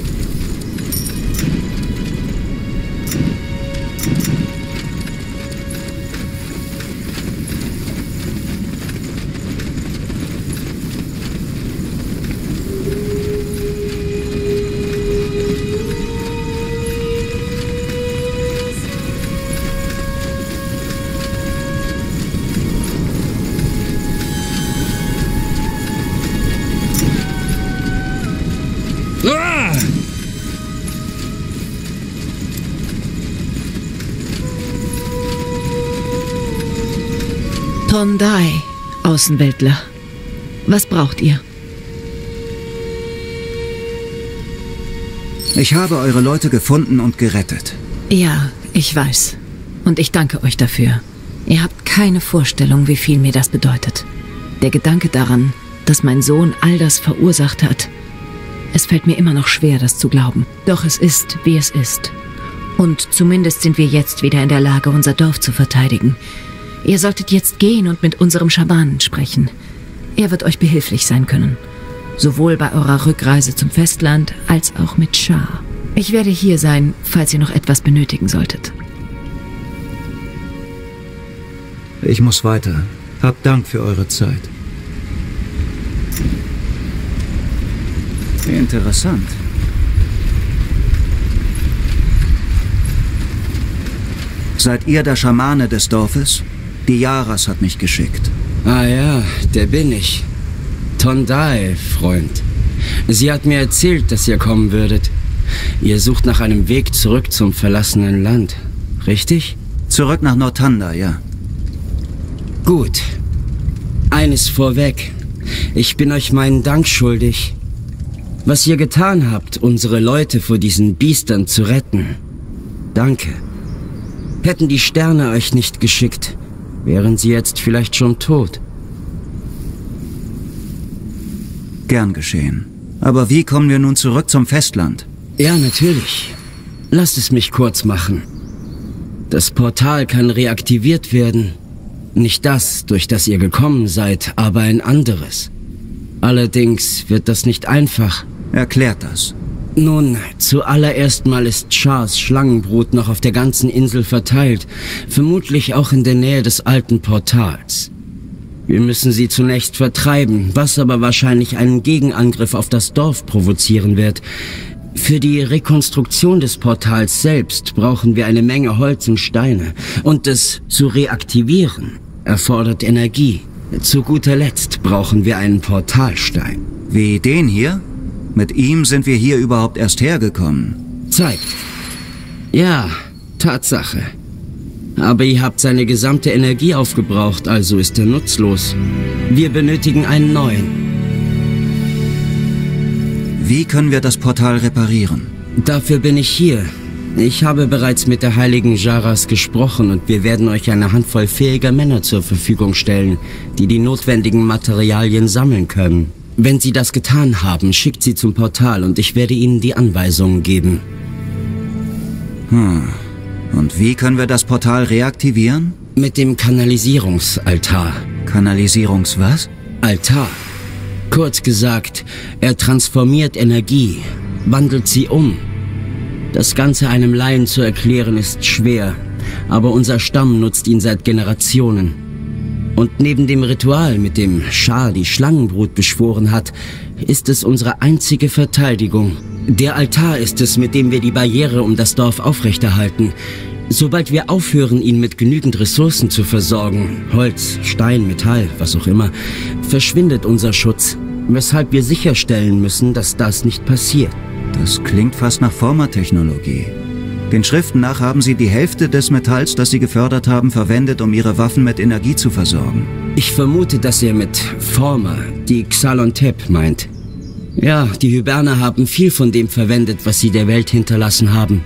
Ah! Tondai, Außenweltler. Was braucht ihr? Ich habe eure Leute gefunden und gerettet. Ja, ich weiß. Und ich danke euch dafür. Ihr habt keine Vorstellung, wie viel mir das bedeutet. Der Gedanke daran, dass mein Sohn all das verursacht hat. Es fällt mir immer noch schwer, das zu glauben. Doch es ist, wie es ist. Und zumindest sind wir jetzt wieder in der Lage, unser Dorf zu verteidigen. Ihr solltet jetzt gehen und mit unserem Schamanen sprechen. Er wird euch behilflich sein können. Sowohl bei eurer Rückreise zum Festland, als auch mit Schar. Ich werde hier sein, falls ihr noch etwas benötigen solltet. Ich muss weiter. Habt Dank für eure Zeit. Interessant. Seid ihr der Schamane des Dorfes? Die Yaras hat mich geschickt. Ah ja, der bin ich. Tondai, Freund. Sie hat mir erzählt, dass ihr kommen würdet. Ihr sucht nach einem Weg zurück zum verlassenen Land, richtig? Zurück nach Nortanda, ja. Gut. Eines vorweg. Ich bin euch meinen Dank schuldig. Was ihr getan habt, unsere Leute vor diesen Biestern zu retten. Danke. Hätten die Sterne euch nicht geschickt, wären sie jetzt vielleicht schon tot. Gern geschehen. Aber wie kommen wir nun zurück zum Festland? Ja, natürlich. Lasst es mich kurz machen. Das Portal kann reaktiviert werden. Nicht das, durch das ihr gekommen seid, aber ein anderes. Allerdings wird das nicht einfach. Erklärt das. Nun, zuallererst mal ist Shars Schlangenbrut noch auf der ganzen Insel verteilt, vermutlich auch in der Nähe des alten Portals. Wir müssen sie zunächst vertreiben, was aber wahrscheinlich einen Gegenangriff auf das Dorf provozieren wird. Für die Rekonstruktion des Portals selbst brauchen wir eine Menge Holz und Steine. Und es zu reaktivieren erfordert Energie. Zu guter Letzt brauchen wir einen Portalstein. Wie den hier? Mit ihm sind wir hier überhaupt erst hergekommen. Zeigt. Ja, Tatsache. Aber ihr habt seine gesamte Energie aufgebraucht, also ist er nutzlos. Wir benötigen einen neuen. Wie können wir das Portal reparieren? Dafür bin ich hier. Ich habe bereits mit der heiligen Jaras gesprochen und wir werden euch eine Handvoll fähiger Männer zur Verfügung stellen, die die notwendigen Materialien sammeln können. Wenn sie das getan haben, schickt sie zum Portal und ich werde ihnen die Anweisungen geben. Und wie können wir das Portal reaktivieren? Mit dem Kanalisierungsaltar. Was? Altar. Kurz gesagt, er transformiert Energie, wandelt sie um. Das Ganze einem Laien zu erklären ist schwer, aber unser Stamm nutzt ihn seit Generationen. Und neben dem Ritual, mit dem Shar die Schlangenbrut beschworen hat, ist es unsere einzige Verteidigung. Der Altar ist es, mit dem wir die Barriere um das Dorf aufrechterhalten. Sobald wir aufhören, ihn mit genügend Ressourcen zu versorgen, Holz, Stein, Metall, was auch immer, verschwindet unser Schutz, weshalb wir sicherstellen müssen, dass das nicht passiert. Das klingt fast nach Former-Technologie. Den Schriften nach haben sie die Hälfte des Metalls, das sie gefördert haben, verwendet, um ihre Waffen mit Energie zu versorgen. Ich vermute, dass er mit Former die Xalontep meint. Ja, die Hyberner haben viel von dem verwendet, was sie der Welt hinterlassen haben.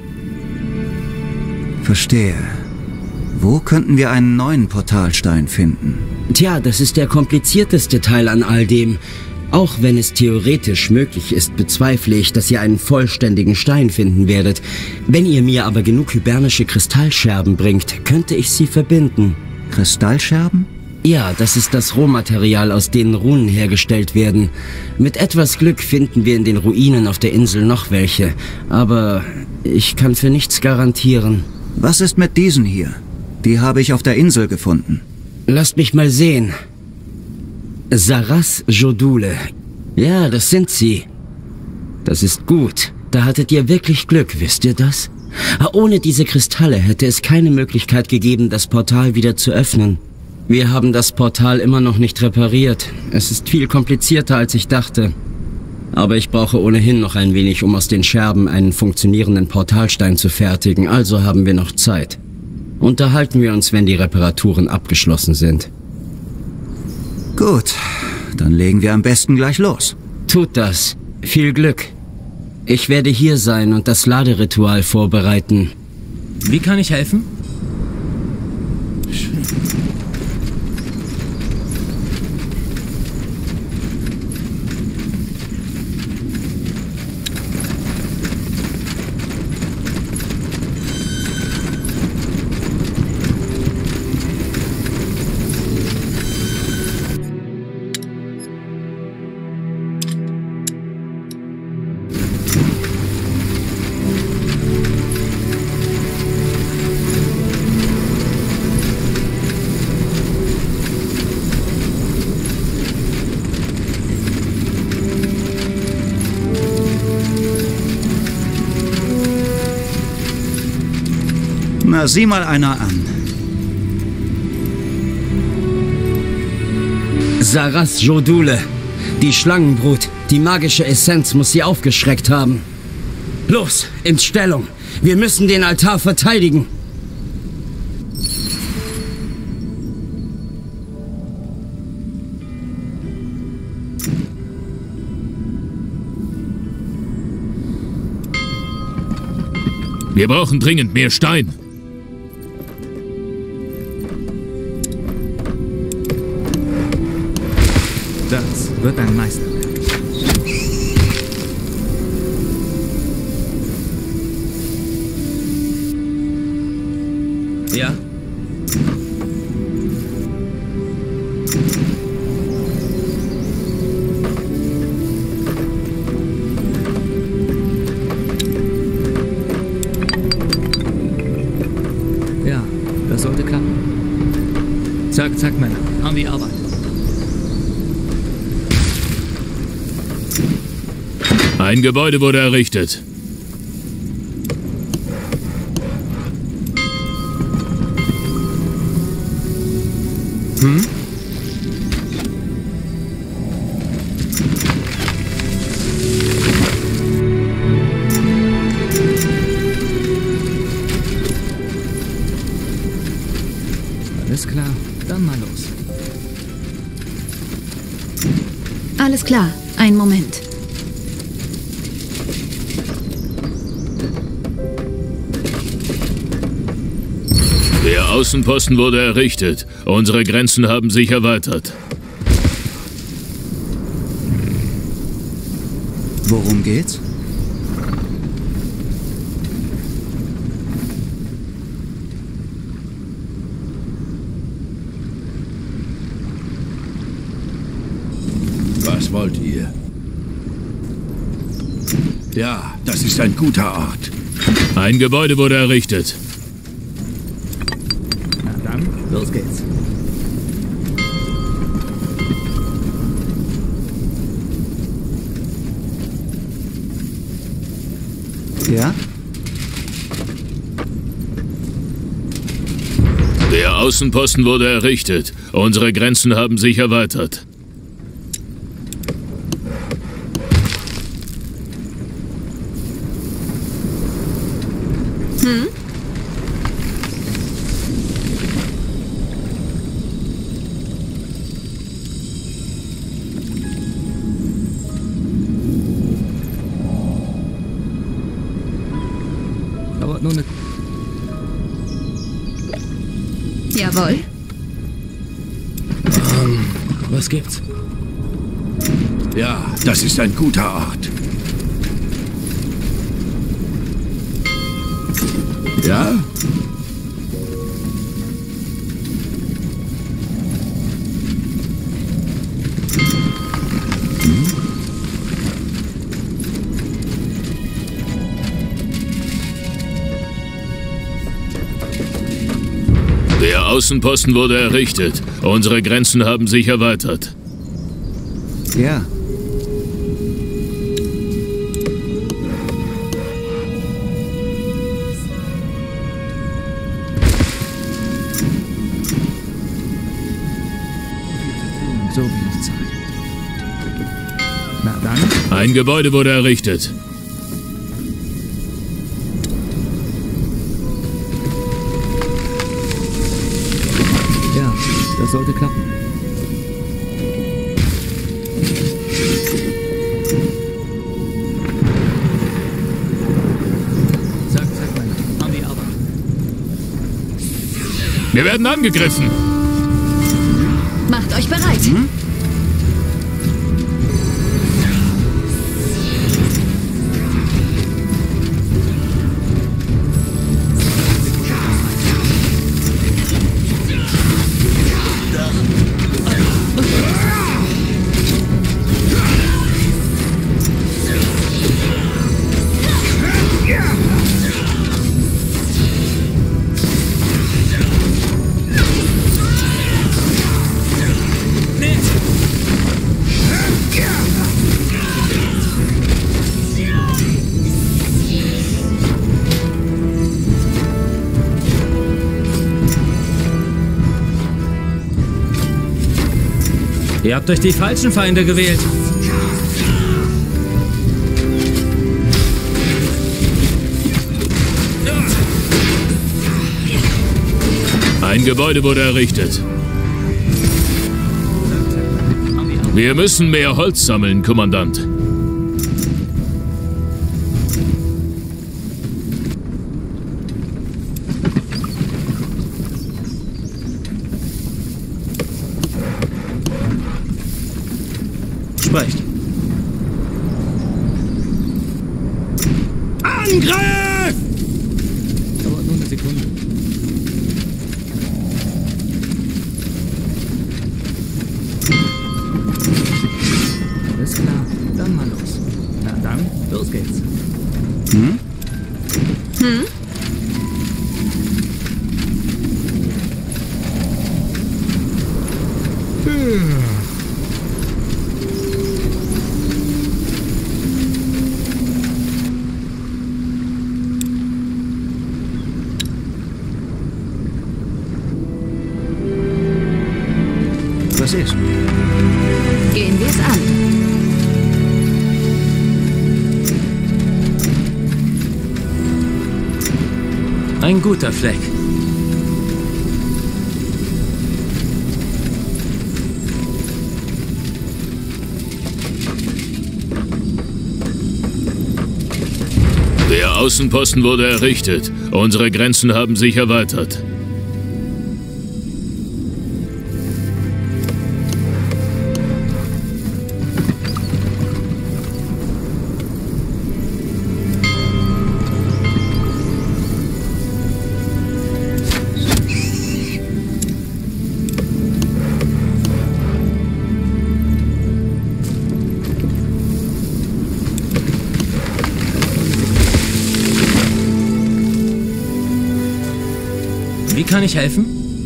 Verstehe. Wo könnten wir einen neuen Portalstein finden? Tja, das ist der komplizierteste Teil an all dem. Auch wenn es theoretisch möglich ist, bezweifle ich, dass ihr einen vollständigen Stein finden werdet. Wenn ihr mir aber genug hybernische Kristallscherben bringt, könnte ich sie verbinden. Kristallscherben? Ja, das ist das Rohmaterial, aus denen Runen hergestellt werden. Mit etwas Glück finden wir in den Ruinen auf der Insel noch welche. Aber ich kann für nichts garantieren. Was ist mit diesen hier? Die habe ich auf der Insel gefunden. Lasst mich mal sehen. Zaras Jodule. Ja, das sind sie. Das ist gut. Da hattet ihr wirklich Glück, wisst ihr das? Ohne diese Kristalle hätte es keine Möglichkeit gegeben, das Portal wieder zu öffnen. Wir haben das Portal immer noch nicht repariert. Es ist viel komplizierter, als ich dachte. Aber ich brauche ohnehin noch ein wenig, um aus den Scherben einen funktionierenden Portalstein zu fertigen, also haben wir noch Zeit. Unterhalten wir uns, wenn die Reparaturen abgeschlossen sind. Gut, dann legen wir am besten gleich los. Tut das. Viel Glück. Ich werde hier sein und das Laderitual vorbereiten. Wie kann ich helfen? Na, sieh mal einer an. Zaras Jodule. Die Schlangenbrut. Die magische Essenz muss sie aufgeschreckt haben. Los, in Stellung. Wir müssen den Altar verteidigen. Wir brauchen dringend mehr Stein. Das wird ein Meisterwerk. Ja? Ja, das sollte klappen. Zack, zack, Männer. An die Arbeit. Ein Gebäude wurde errichtet. Alles klar, dann mal los. Alles klar, einen Moment. Der Außenposten wurde errichtet. Unsere Grenzen haben sich erweitert. Worum geht's? Was wollt ihr? Ja, das ist ein guter Ort. Ein Gebäude wurde errichtet. Na dann, los geht's. Ja? Der Außenposten wurde errichtet. Unsere Grenzen haben sich erweitert. Dauert nur eine... Jawohl. Was gibt's? Ja, das ist ein guter Ort. Ja? Der Außenposten wurde errichtet. Unsere Grenzen haben sich erweitert. Ja. So wenig Zeit. Na dann. Ein Gebäude wurde errichtet. Ja, das sollte klappen. Zack, zack, Männer. An die Arbeit. Wir werden angegriffen. Macht euch bereit. Ihr habt euch die falschen Feinde gewählt. Ein Gebäude wurde errichtet. Wir müssen mehr Holz sammeln, Kommandant. Angriff! Dauert nur eine Sekunde. Alles klar, dann mal los. Na dann, los geht's. Hm? Hm? Was ist? Gehen wir es an. Ein guter Fleck. Der Außenposten wurde errichtet. Unsere Grenzen haben sich erweitert. Wie kann ich helfen?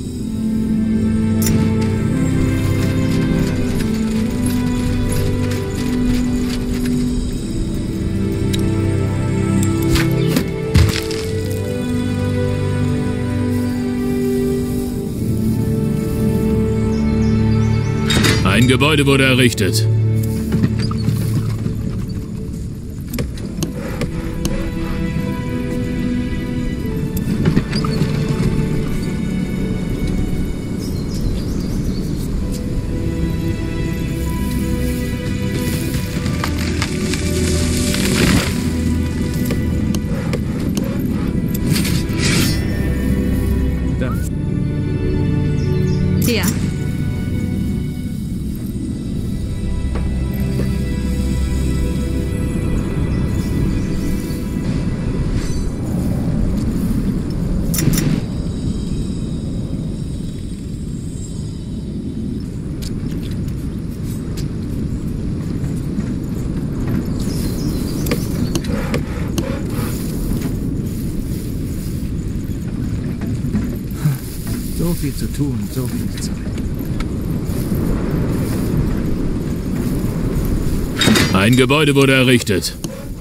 Ein Gebäude wurde errichtet. Ja. So viel zu tun, so viel Zeit. Ein Gebäude wurde errichtet.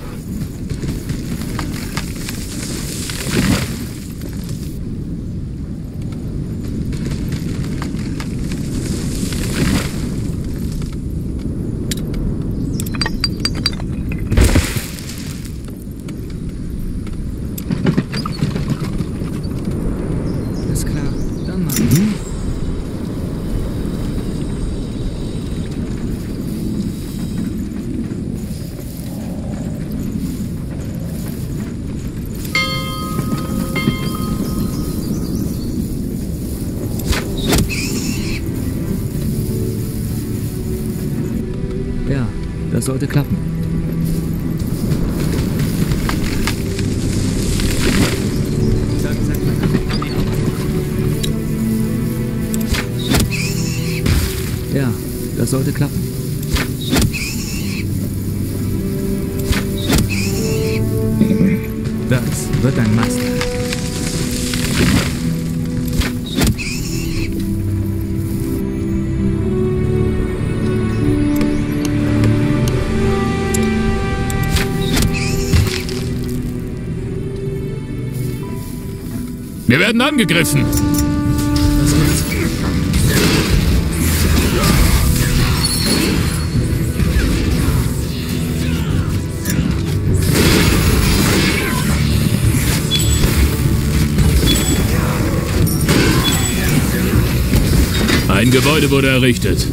Ist klar, dann mal. Ja, das sollte klappen. Ja, das sollte klappen. Das wird ein Meister. Wir werden angegriffen. Ein Gebäude wurde errichtet.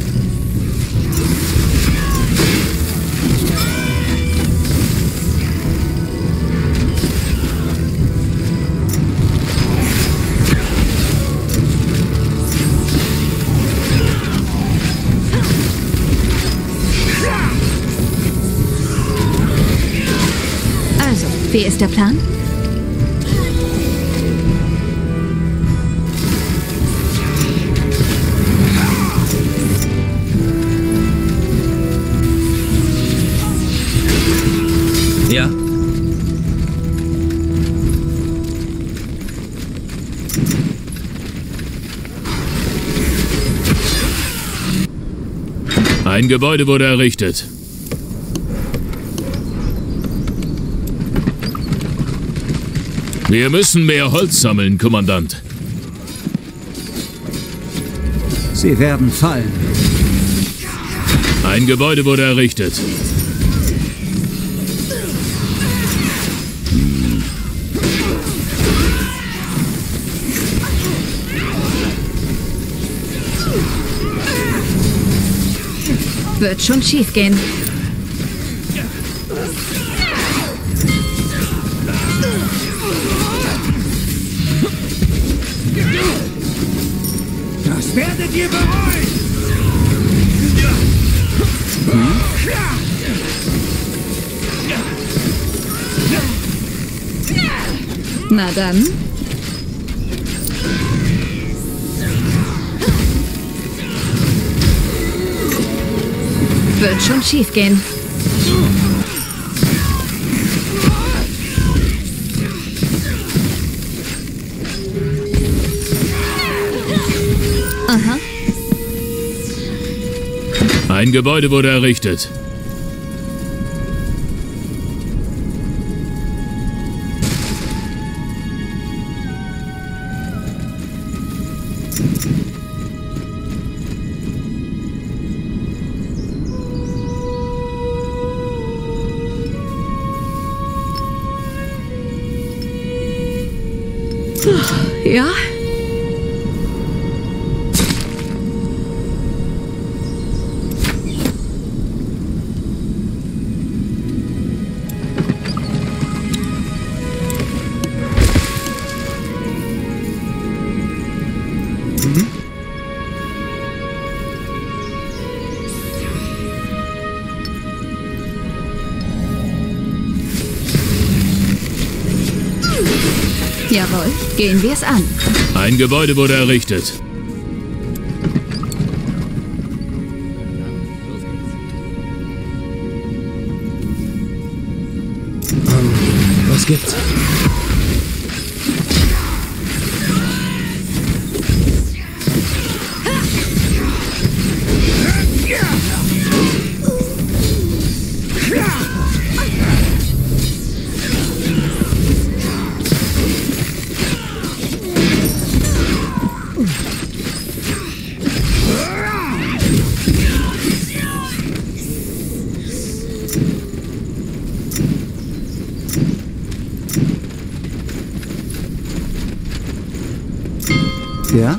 Also, Wie ist der Plan? Ja. Ein Gebäude wurde errichtet. Wir müssen mehr Holz sammeln, Kommandant. Sie werden fallen. Ein Gebäude wurde errichtet. Wird schon schief gehen. Das werdet ihr bereuen! Na dann. Wird schon schief gehen. Aha. Ein Gebäude wurde errichtet. Ja? Jawohl, gehen wir es an. Ein Gebäude wurde errichtet. Was gibt's? Ja?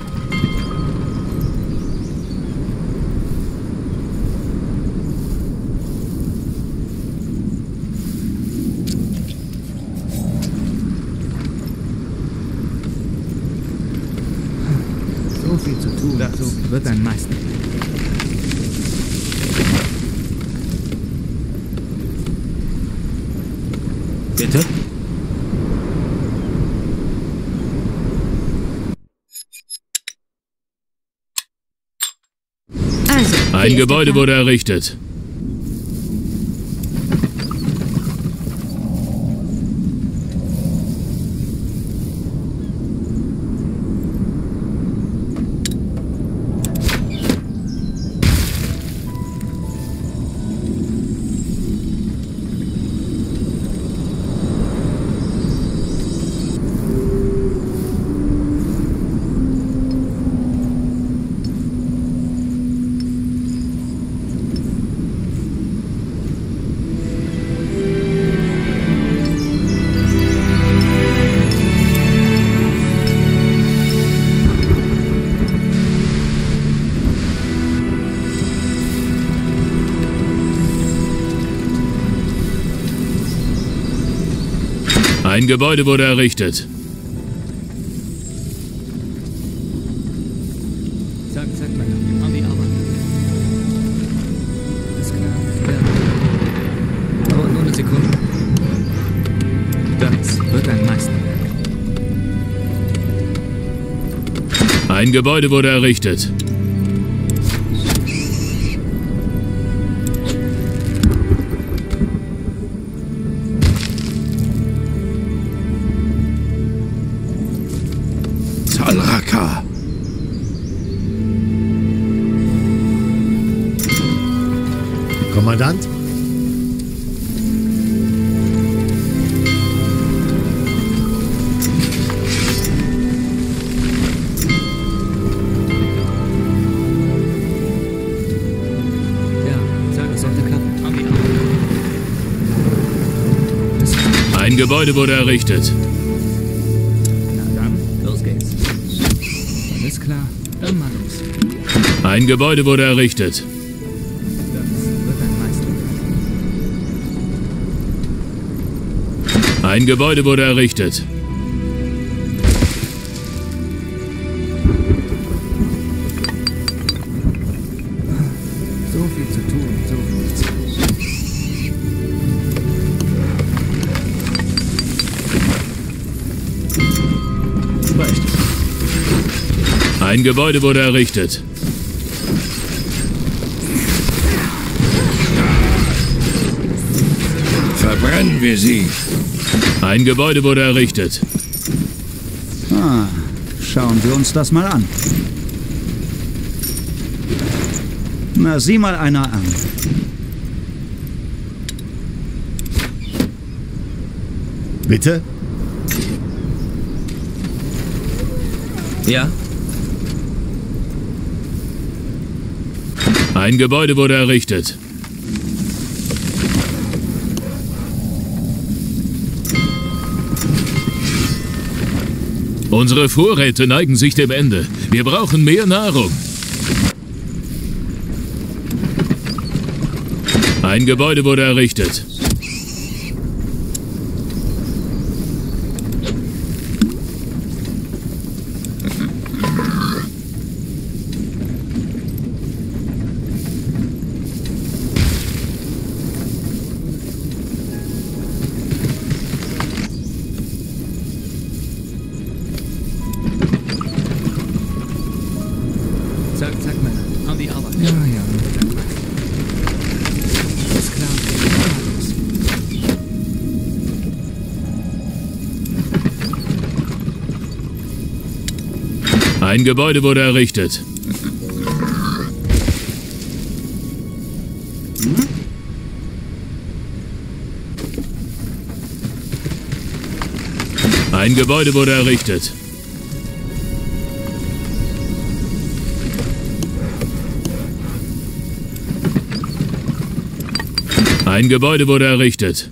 So viel zu tun. Dazu wird ein Meister. Bitte? Ein Gebäude wurde errichtet. Ein Gebäude wurde errichtet. Zack, zack, weiter. An die Arbeit. Ist klar. Ja. Dauert nur eine Sekunde. Das wird ein Meisterwerk. Ein Gebäude wurde errichtet. Talraka. Kommandant? Ein Gebäude wurde errichtet. Na dann, los geht's. Alles klar, dann mal los. Ein Gebäude wurde errichtet. Das wird ein Meisterwerk. Ein Gebäude wurde errichtet. So viel zu tun, so viel Zeit. Ein Gebäude wurde errichtet. Verbrennen wir sie. Ein Gebäude wurde errichtet. Ah, schauen wir uns das mal an. Na, sieh mal einer an. Bitte? Ja? Ein Gebäude wurde errichtet. Unsere Vorräte neigen sich dem Ende. Wir brauchen mehr Nahrung. Ein Gebäude wurde errichtet. Zack, Männer. An die Arbeit. Ja. Alles klar. Ein Gebäude wurde errichtet. Ein Gebäude wurde errichtet. Ein Gebäude wurde errichtet.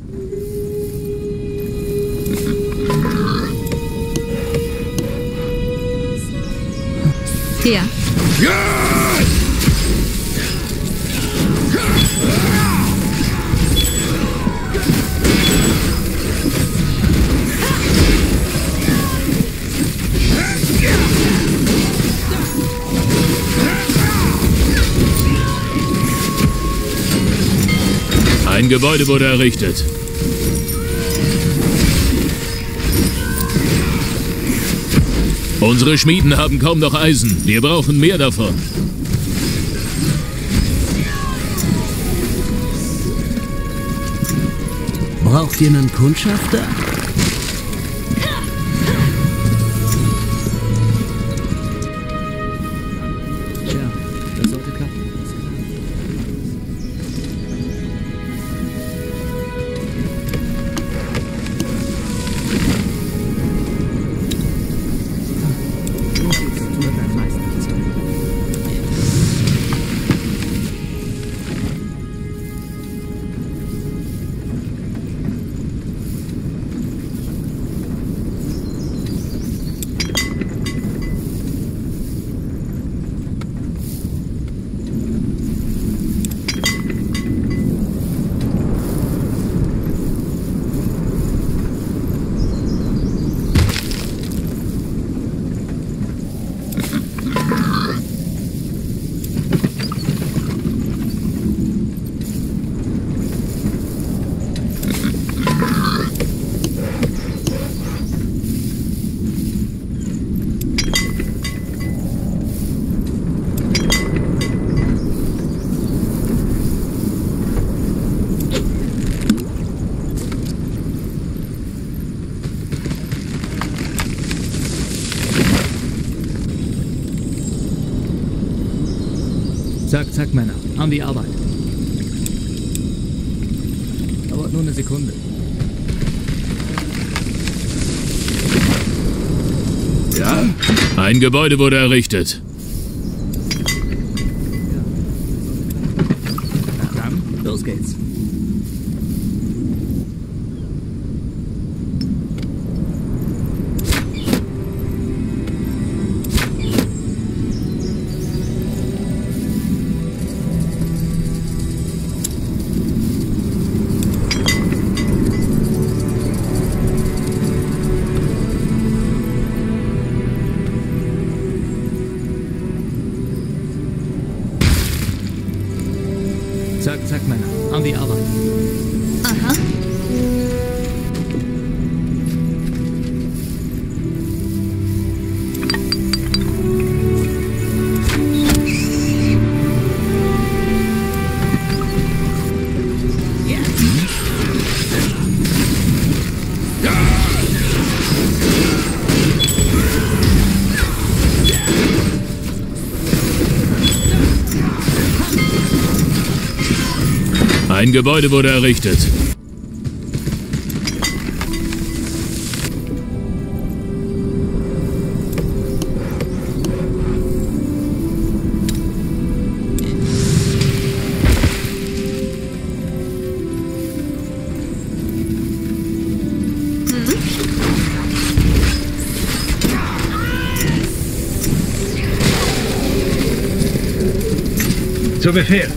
Hier. Ein Gebäude wurde errichtet. Unsere Schmieden haben kaum noch Eisen. Wir brauchen mehr davon. Braucht ihr einen Kundschafter? Ja, das sollte klappen. Zack, zack, Männer. An die Arbeit. Dauert nur eine Sekunde. Ja? Ein Gebäude wurde errichtet. Na dann, los geht's. Zack, zack, Männer. An die Arbeit. Aha. Ein Gebäude wurde errichtet. Zu Befehl.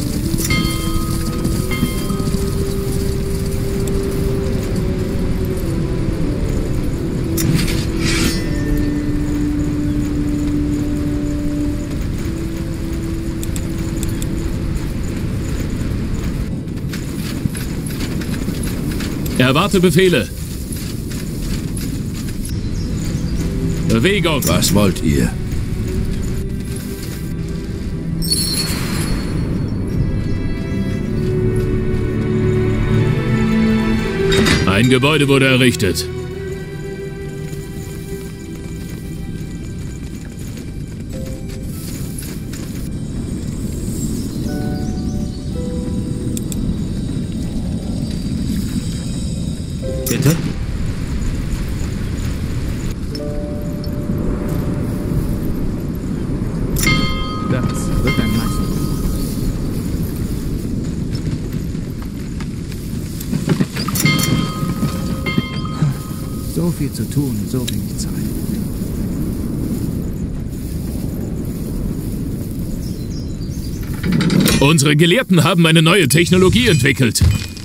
Erwarte Befehle. Bewegung. Was wollt ihr? Ein Gebäude wurde errichtet. Bitte? Das wird ein Meister. So viel zu tun, so wenig Zeit. Unsere Gelehrten haben eine neue Technologie entwickelt.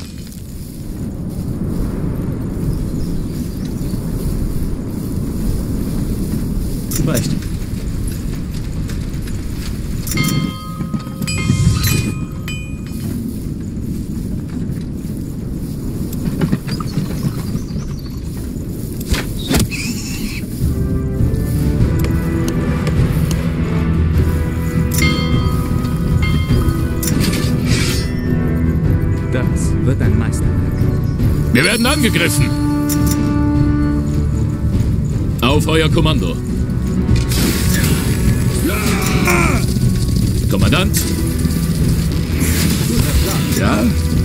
Reicht. Das wird ein Meisterwerk. Wir werden angegriffen. Auf euer Kommando. Kommandant. Ja?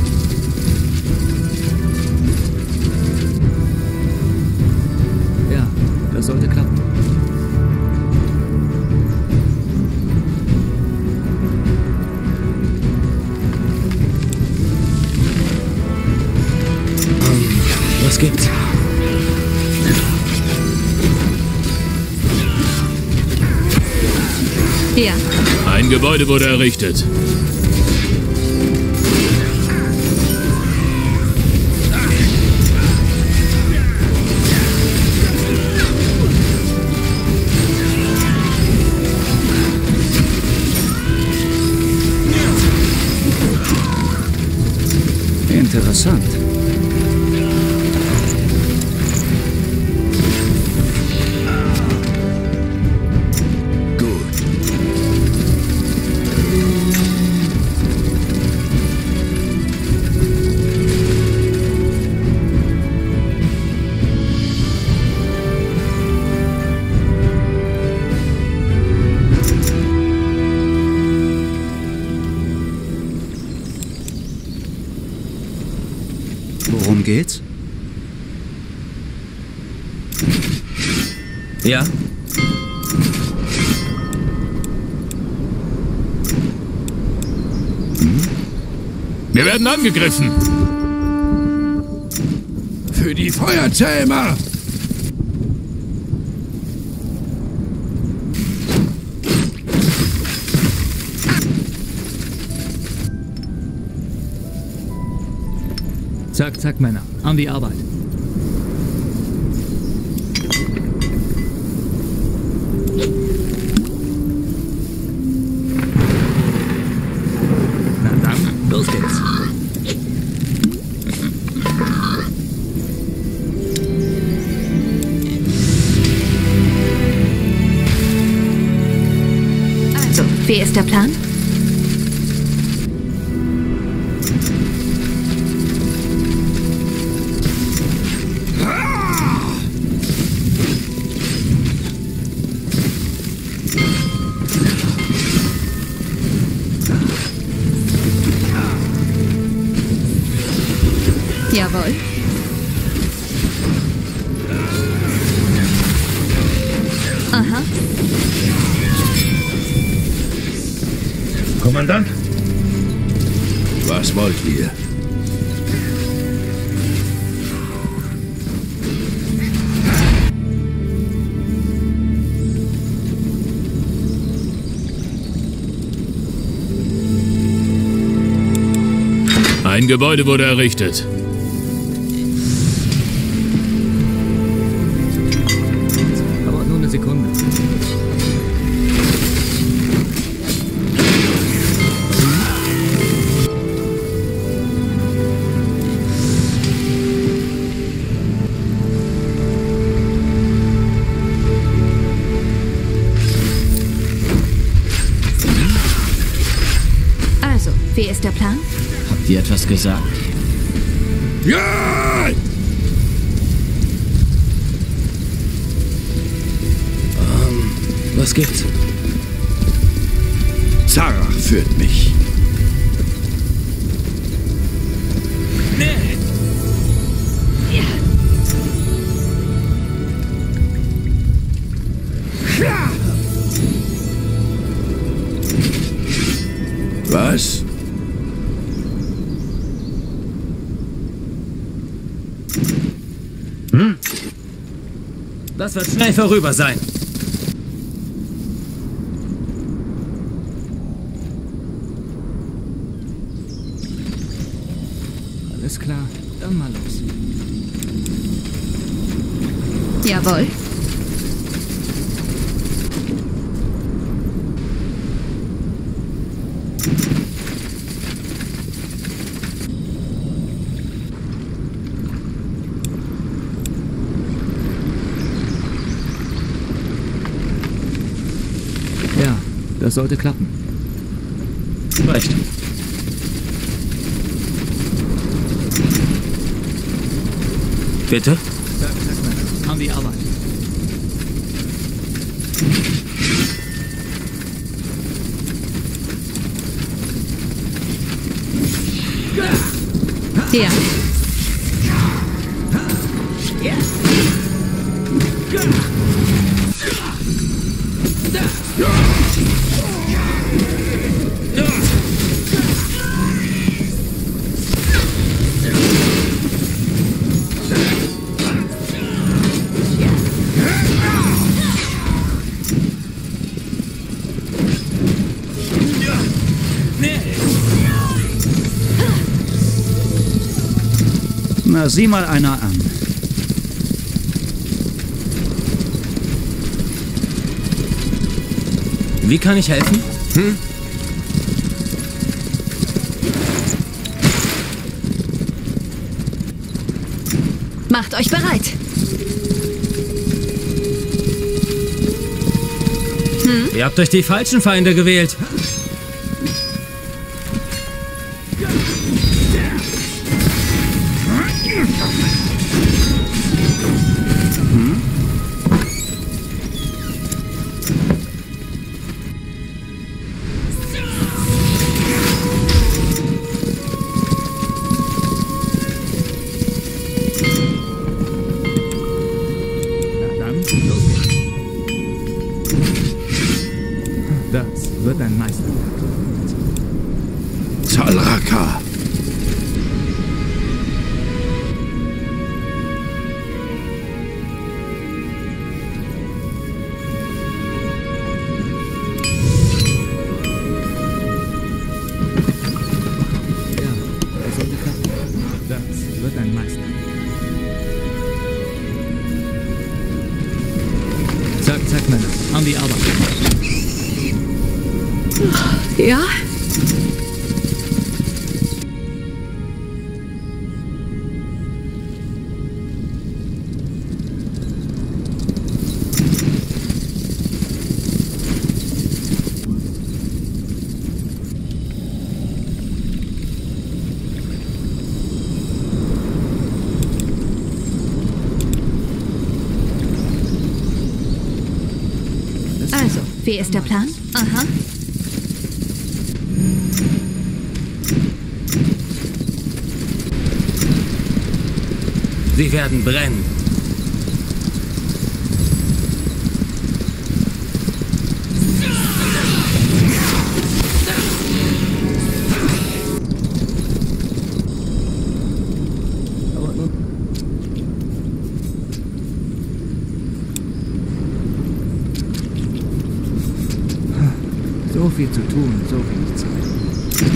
Ja, das sollte klappen. Was gibt's? Ja. Ein Gebäude wurde errichtet. Interessant. Ja? Wir werden angegriffen. Für die Feuerzähmer! Zack, zack, Männer. An die Arbeit. Na dann, los geht's. Also, wie ist der Plan? Jawohl. Aha. Kommandant? Was wollt ihr? Ein Gebäude wurde errichtet. Dauert nur eine Sekunde. Also, wie ist der Plan? Habt ihr etwas gesagt? Ja! Was gibt's? Zarach führt mich. Was? Das wird schnell vorüber sein. Alles klar, dann mal los. Jawohl. Ja, das sollte klappen. Recht. Bitte? Zack, zack, Männer. An die Arbeit. Ja. Na, sieh mal einer an. Wie kann ich helfen? Macht euch bereit. Ihr habt euch die falschen Feinde gewählt. Das wird ein Meisterwerk. Talraka. Das wird ein Meisterwerk. Zack, zack, Männer. An die Arbeit. Ja? Also, wie ist der Plan? Aha. Sie werden brennen. So viel zu tun, so wenig Zeit.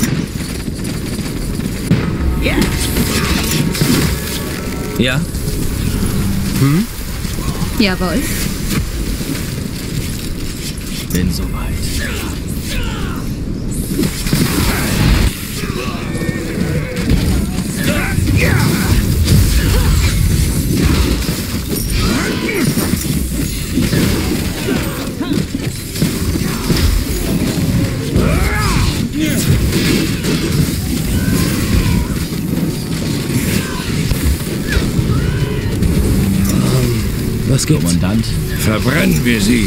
Ja? Hm? Jawohl. Bin soweit. Was gibt's? Kommandant. Verbrennen wir sie.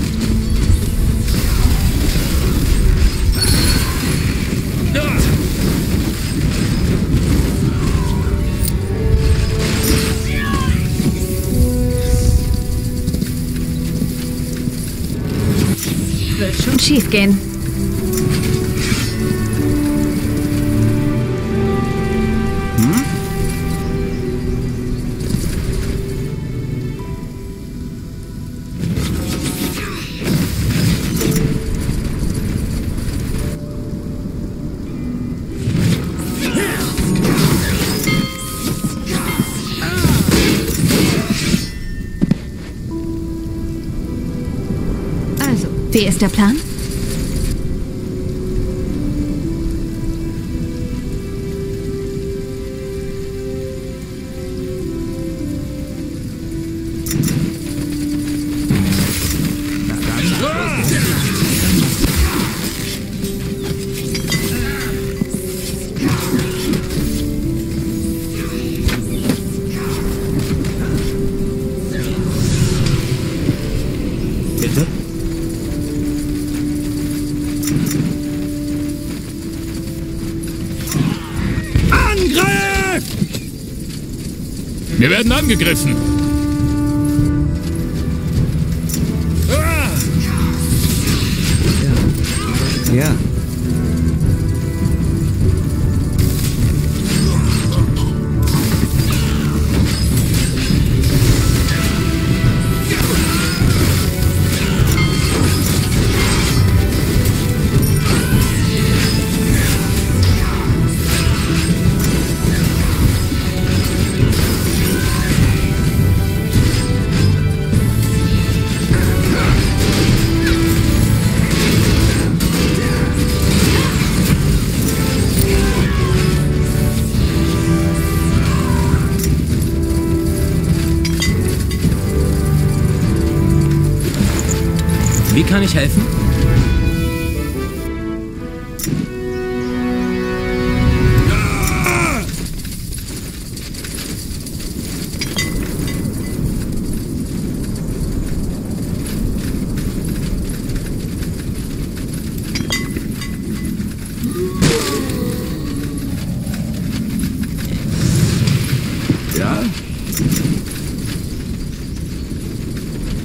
Wird schon schief gehen. Also, wie ist der Plan? Bitte? Angriff! Wir werden angegriffen. Ja. Wie kann ich helfen? Ja?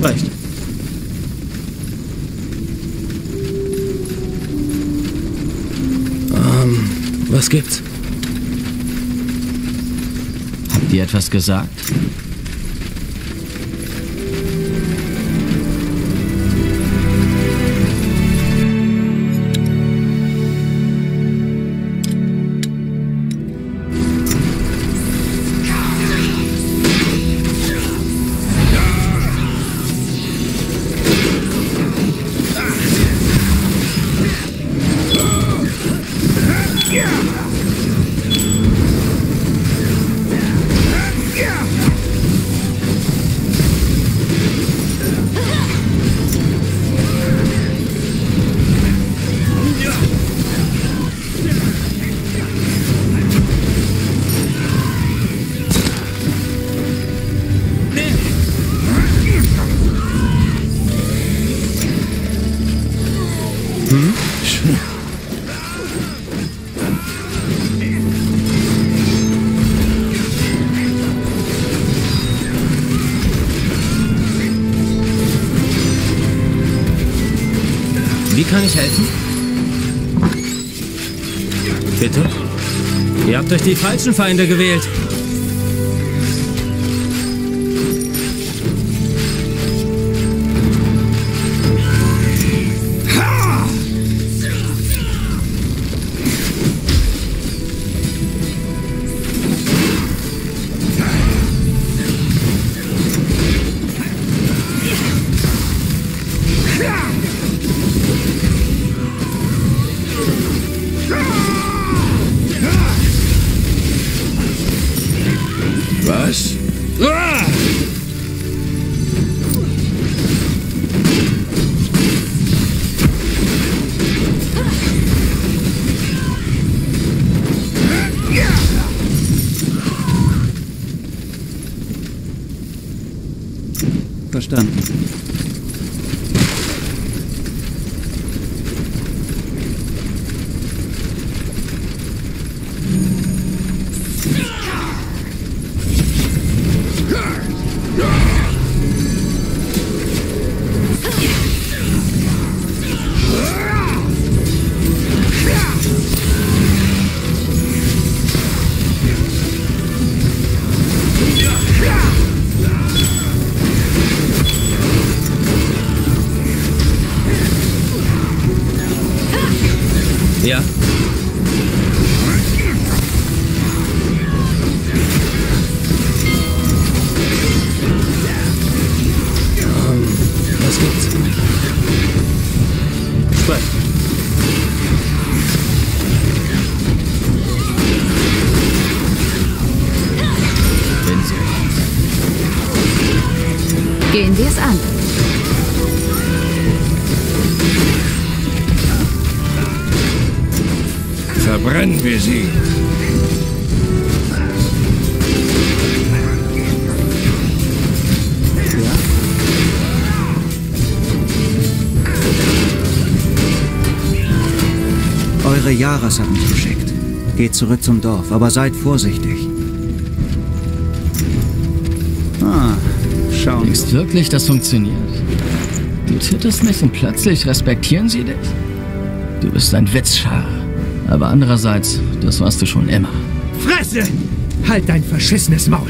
Recht. Was gibt's? Habt ihr etwas gesagt? Wie kann ich helfen? Bitte? Ihr habt euch die falschen Feinde gewählt. Was? Verstanden. Ja. Was gibt's? Sprech. Gehen wir es an. Verbrennen wir sie. Eure Yaras hat mich geschickt. Geht zurück zum Dorf, aber seid vorsichtig. Schauen. Denkst wirklich, das funktioniert? Du tötest mich und plötzlich respektieren sie dich? Du bist ein Witzschar. Aber andererseits, das warst du schon immer. Fresse! Halt dein verschissenes Maul!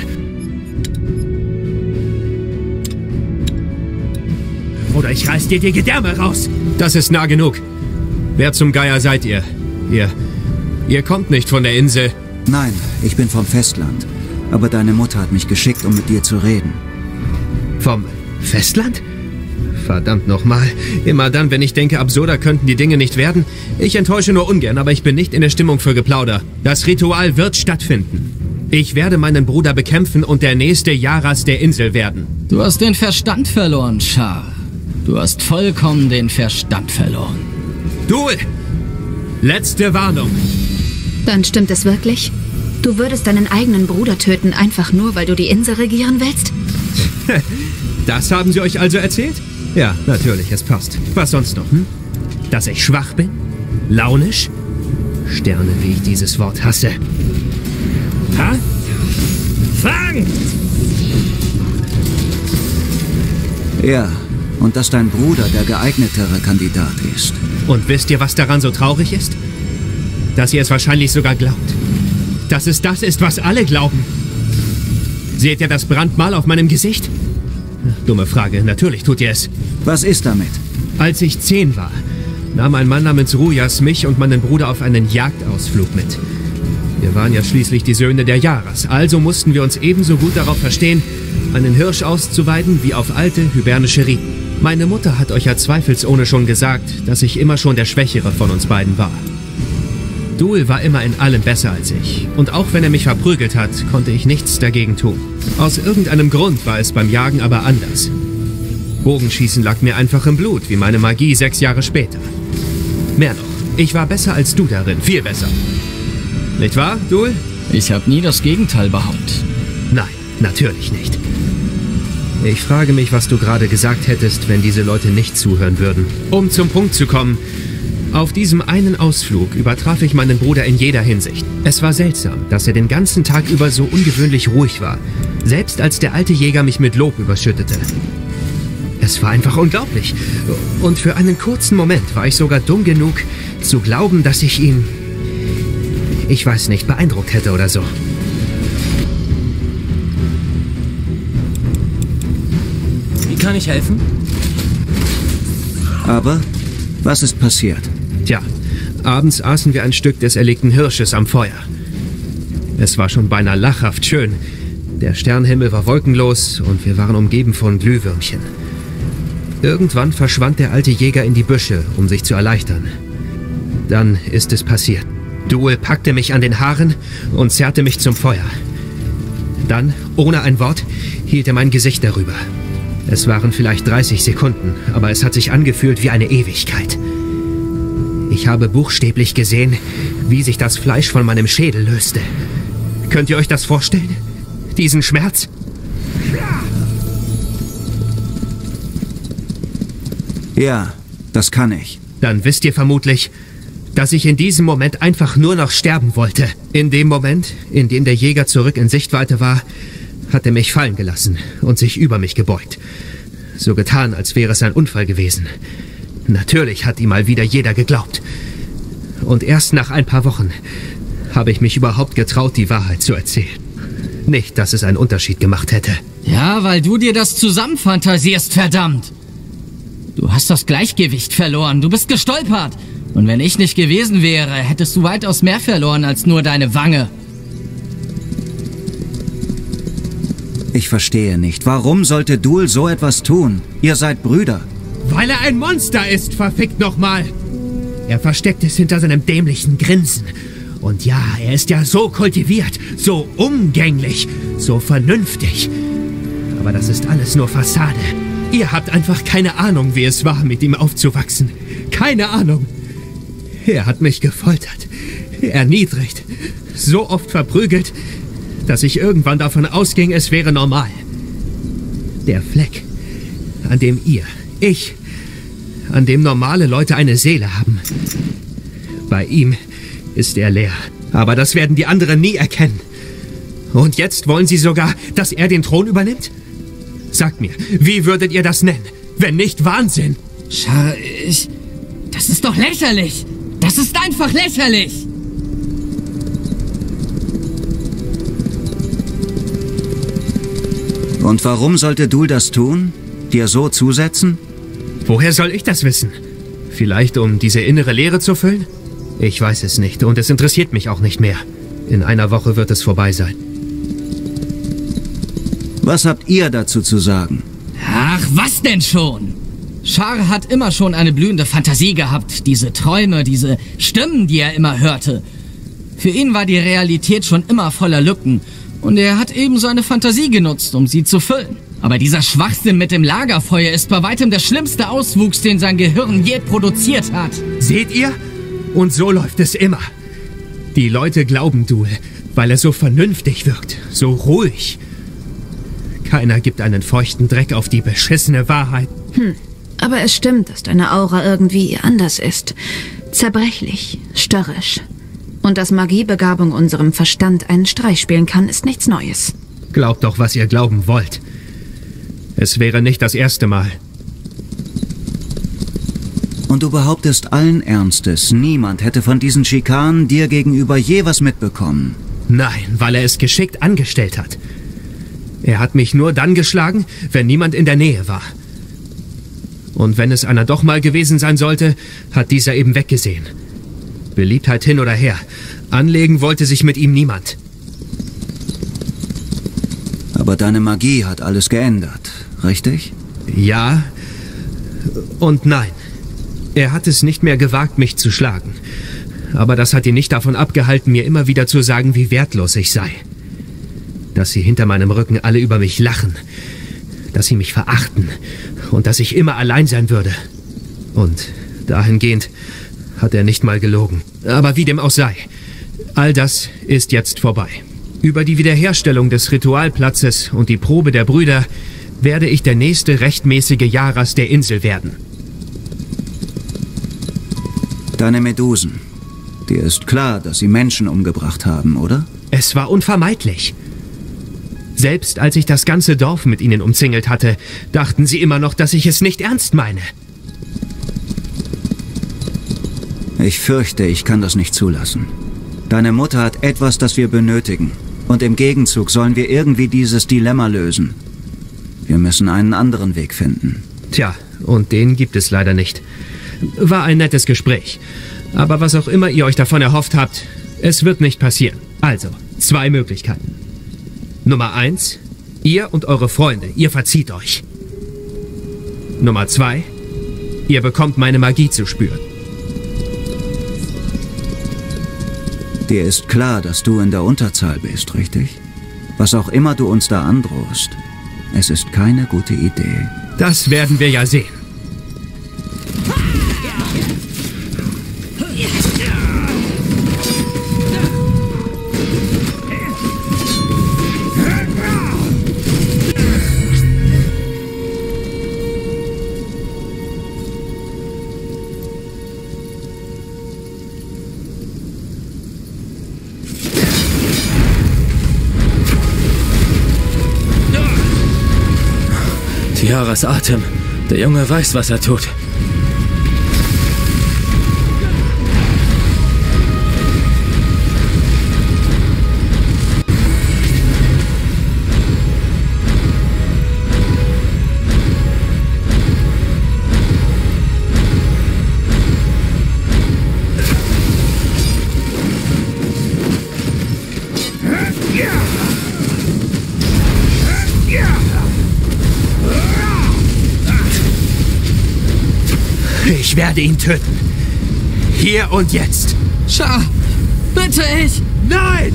Oder ich reiß dir die Gedärme raus! Das ist nah genug. Wer zum Geier seid ihr? Ihr kommt nicht von der Insel. Nein, ich bin vom Festland. Aber deine Mutter hat mich geschickt, um mit dir zu reden. Vom Festland? Verdammt nochmal. Immer dann, wenn ich denke, absurder könnten die Dinge nicht werden. Ich enttäusche nur ungern, aber ich bin nicht in der Stimmung für Geplauder. Das Ritual wird stattfinden. Ich werde meinen Bruder bekämpfen und der nächste Yaras der Insel werden. Du hast den Verstand verloren, Char. Du hast vollkommen den Verstand verloren. Duel! Letzte Warnung. Dann stimmt es wirklich? Du würdest deinen eigenen Bruder töten, einfach nur, weil du die Insel regieren willst? Das haben sie euch also erzählt? Ja, natürlich, es passt. Was sonst noch, hm? Dass ich schwach bin? Launisch? Sterne, wie ich dieses Wort hasse. Ha? Fang! Ja, und dass dein Bruder der geeignetere Kandidat ist. Und wisst ihr, was daran so traurig ist? Dass ihr es wahrscheinlich sogar glaubt. Dass es das ist, was alle glauben. Seht ihr das Brandmal auf meinem Gesicht? Dumme Frage, natürlich tut ihr es. Was ist damit? Als ich 10 war, nahm ein Mann namens Rujas mich und meinen Bruder auf einen Jagdausflug mit. Wir waren ja schließlich die Söhne der Jaras, also mussten wir uns ebenso gut darauf verstehen, einen Hirsch auszuweiden wie auf alte hibernische Riten. Meine Mutter hat euch ja zweifelsohne schon gesagt, dass ich immer schon der Schwächere von uns beiden war. Duel war immer in allem besser als ich. Und auch wenn er mich verprügelt hat, konnte ich nichts dagegen tun. Aus irgendeinem Grund war es beim Jagen aber anders. Bogenschießen lag mir einfach im Blut, wie meine Magie 6 Jahre später. Mehr noch, ich war besser als du darin, viel besser. Nicht wahr, Duel? Ich habe nie das Gegenteil behauptet. Nein, natürlich nicht. Ich frage mich, was du gerade gesagt hättest, wenn diese Leute nicht zuhören würden. Um zum Punkt zu kommen, auf diesem einen Ausflug übertraf ich meinen Bruder in jeder Hinsicht. Es war seltsam, dass er den ganzen Tag über so ungewöhnlich ruhig war, selbst als der alte Jäger mich mit Lob überschüttete. Es war einfach unglaublich. Und für einen kurzen Moment war ich sogar dumm genug, zu glauben, dass ich ihn, ich weiß nicht, beeindruckt hätte oder so. Wie kann ich helfen? Aber was ist passiert? Tja, abends aßen wir ein Stück des erlegten Hirsches am Feuer. Es war schon beinahe lachhaft schön. Der Sternenhimmel war wolkenlos und wir waren umgeben von Glühwürmchen. Irgendwann verschwand der alte Jäger in die Büsche, um sich zu erleichtern. Dann ist es passiert. Duel packte mich an den Haaren und zerrte mich zum Feuer. Dann, ohne ein Wort, hielt er mein Gesicht darüber. Es waren vielleicht 30 Sekunden, aber es hat sich angefühlt wie eine Ewigkeit. Ich habe buchstäblich gesehen, wie sich das Fleisch von meinem Schädel löste. Könnt ihr euch das vorstellen? Diesen Schmerz? Ja, das kann ich. Dann wisst ihr vermutlich, dass ich in diesem Moment einfach nur noch sterben wollte. In dem Moment, in dem der Jäger zurück in Sichtweite war, hat er mich fallen gelassen und sich über mich gebeugt. So getan, als wäre es ein Unfall gewesen. Natürlich hat ihm mal wieder jeder geglaubt. Und erst nach ein paar Wochen habe ich mich überhaupt getraut, die Wahrheit zu erzählen. Nicht, dass es einen Unterschied gemacht hätte. Ja, weil du dir das zusammenfantasierst, verdammt. Du hast das Gleichgewicht verloren, du bist gestolpert. Und wenn ich nicht gewesen wäre, hättest du weitaus mehr verloren als nur deine Wange. Ich verstehe nicht. Warum sollte Duel so etwas tun? Ihr seid Brüder. Weil er ein Monster ist, verfickt nochmal. Er versteckt es hinter seinem dämlichen Grinsen. Und ja, er ist ja so kultiviert, so umgänglich, so vernünftig. Aber das ist alles nur Fassade. Ihr habt einfach keine Ahnung, wie es war, mit ihm aufzuwachsen. Keine Ahnung. Er hat mich gefoltert, erniedrigt, so oft verprügelt, dass ich irgendwann davon ausging, es wäre normal. Der Fleck, an dem an dem normale Leute eine Seele haben. Bei ihm ist er leer. Aber das werden die anderen nie erkennen. Und jetzt wollen sie sogar, dass er den Thron übernimmt? Sagt mir, wie würdet ihr das nennen? Wenn nicht Wahnsinn? Das ist doch lächerlich. Das ist einfach lächerlich. Und warum sollte Duel das tun? Dir so zusetzen? Woher soll ich das wissen? Vielleicht, um diese innere Leere zu füllen? Ich weiß es nicht und es interessiert mich auch nicht mehr. In einer Woche wird es vorbei sein. Was habt ihr dazu zu sagen? Ach, was denn schon? Char hat immer schon eine blühende Fantasie gehabt. Diese Träume, diese Stimmen, die er immer hörte. Für ihn war die Realität schon immer voller Lücken. Und er hat eben seine Fantasie genutzt, um sie zu füllen. Aber dieser Schwachsinn mit dem Lagerfeuer ist bei weitem der schlimmste Auswuchs, den sein Gehirn je produziert hat. Seht ihr? Und so läuft es immer. Die Leute glauben Duel, weil er so vernünftig wirkt, so ruhig. Keiner gibt einen feuchten Dreck auf die beschissene Wahrheit. Aber es stimmt, dass deine Aura irgendwie anders ist. Zerbrechlich, störrisch. Und dass Magiebegabung unserem Verstand einen Streich spielen kann, ist nichts Neues. Glaubt doch, was ihr glauben wollt. Es wäre nicht das erste Mal. Und du behauptest allen Ernstes, niemand hätte von diesen Schikanen dir gegenüber je was mitbekommen? Nein, weil er es geschickt angestellt hat. Er hat mich nur dann geschlagen, wenn niemand in der Nähe war. Und wenn es einer doch mal gewesen sein sollte, hat dieser eben weggesehen. Beliebtheit hin oder her. Anlegen wollte sich mit ihm niemand. Aber deine Magie hat alles geändert, richtig? Ja und nein. Er hat es nicht mehr gewagt, mich zu schlagen. Aber das hat ihn nicht davon abgehalten, mir immer wieder zu sagen, wie wertlos ich sei. Dass sie hinter meinem Rücken alle über mich lachen. Dass sie mich verachten. Und dass ich immer allein sein würde. Und dahingehend hat er nicht mal gelogen. Aber wie dem auch sei, all das ist jetzt vorbei. Über die Wiederherstellung des Ritualplatzes und die Probe der Brüder werde ich der nächste rechtmäßige Jaras der Insel werden. Deine Medusen. Dir ist klar, dass sie Menschen umgebracht haben, oder? Es war unvermeidlich. Selbst als ich das ganze Dorf mit ihnen umzingelt hatte, dachten sie immer noch, dass ich es nicht ernst meine. Ich fürchte, ich kann das nicht zulassen. Deine Mutter hat etwas, das wir benötigen. Und im Gegenzug sollen wir irgendwie dieses Dilemma lösen. Wir müssen einen anderen Weg finden. Tja, und den gibt es leider nicht. War ein nettes Gespräch. Aber was auch immer ihr euch davon erhofft habt, es wird nicht passieren. Also, 2 Möglichkeiten. Nummer 1, ihr und eure Freunde, ihr verzieht euch. Nummer 2, ihr bekommt meine Magie zu spüren. Dir ist klar, dass du in der Unterzahl bist, richtig? Was auch immer du uns da androhst, es ist keine gute Idee. Das werden wir ja sehen. Tiaras Atem. Der Junge weiß, was er tut. Ich werde ihn töten. Hier und jetzt. Char, bitte ich. Nein!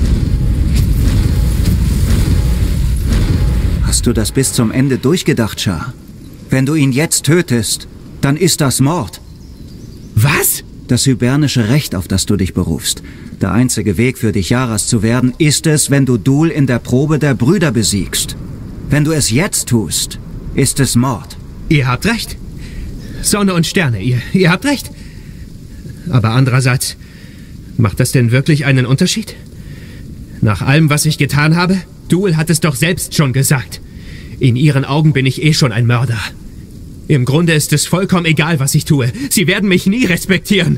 Hast du das bis zum Ende durchgedacht, Char? Wenn du ihn jetzt tötest, dann ist das Mord. Was? Das hybernische Recht, auf das du dich berufst. Der einzige Weg für dich, Jaras zu werden, ist es, wenn du Dul in der Probe der Brüder besiegst. Wenn du es jetzt tust, ist es Mord. Ihr habt recht. Sonne und Sterne, ihr habt recht. Aber andererseits, macht das denn wirklich einen Unterschied? Nach allem, was ich getan habe? Dul hat es doch selbst schon gesagt. In ihren Augen bin ich eh schon ein Mörder. Im Grunde ist es vollkommen egal, was ich tue. Sie werden mich nie respektieren.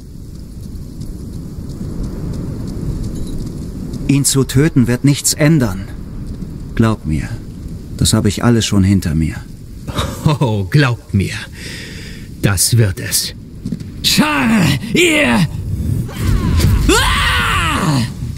Ihn zu töten wird nichts ändern. Glaub mir, das habe ich alles schon hinter mir. Oh, glaubt mir. Das wird es. Char, ihr! Ah!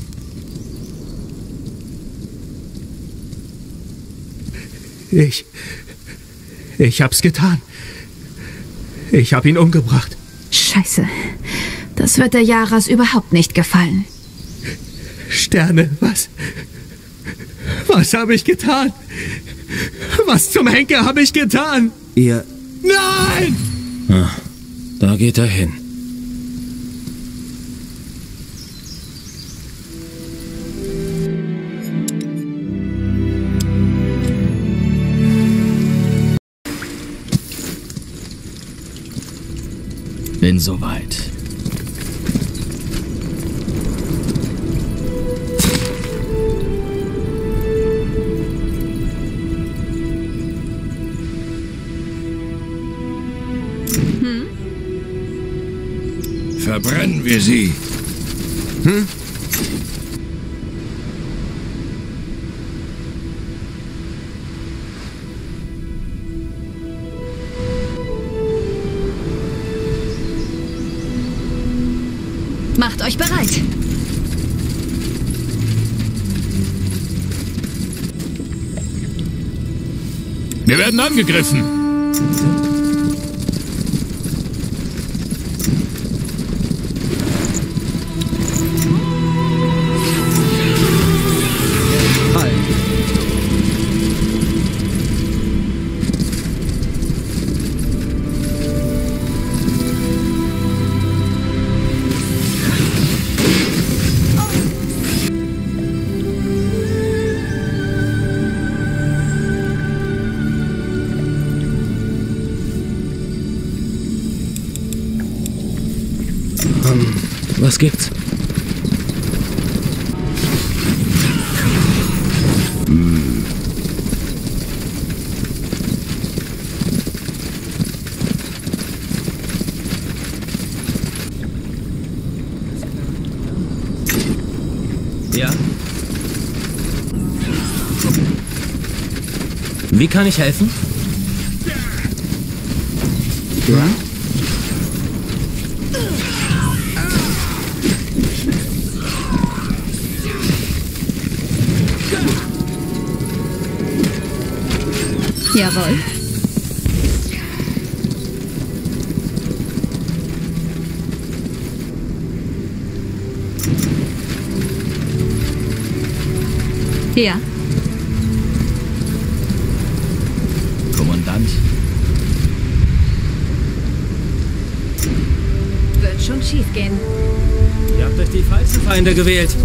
Ich hab's getan. Ich hab ihn umgebracht. Scheiße. Das wird der Jaras überhaupt nicht gefallen. Sterne, was? Was habe ich getan? Was zum Henker habe ich getan? Ihr... Nein! Ah, da geht er hin. Bin soweit. verbrennen wir sie. Hm? Macht euch bereit. Wir werden angegriffen. Was gibt's? Ja? Wie kann ich helfen? Ja? Jawohl. Ja. Kommandant. Wird schon schief gehen. Ihr habt euch die falschen Feinde gewählt.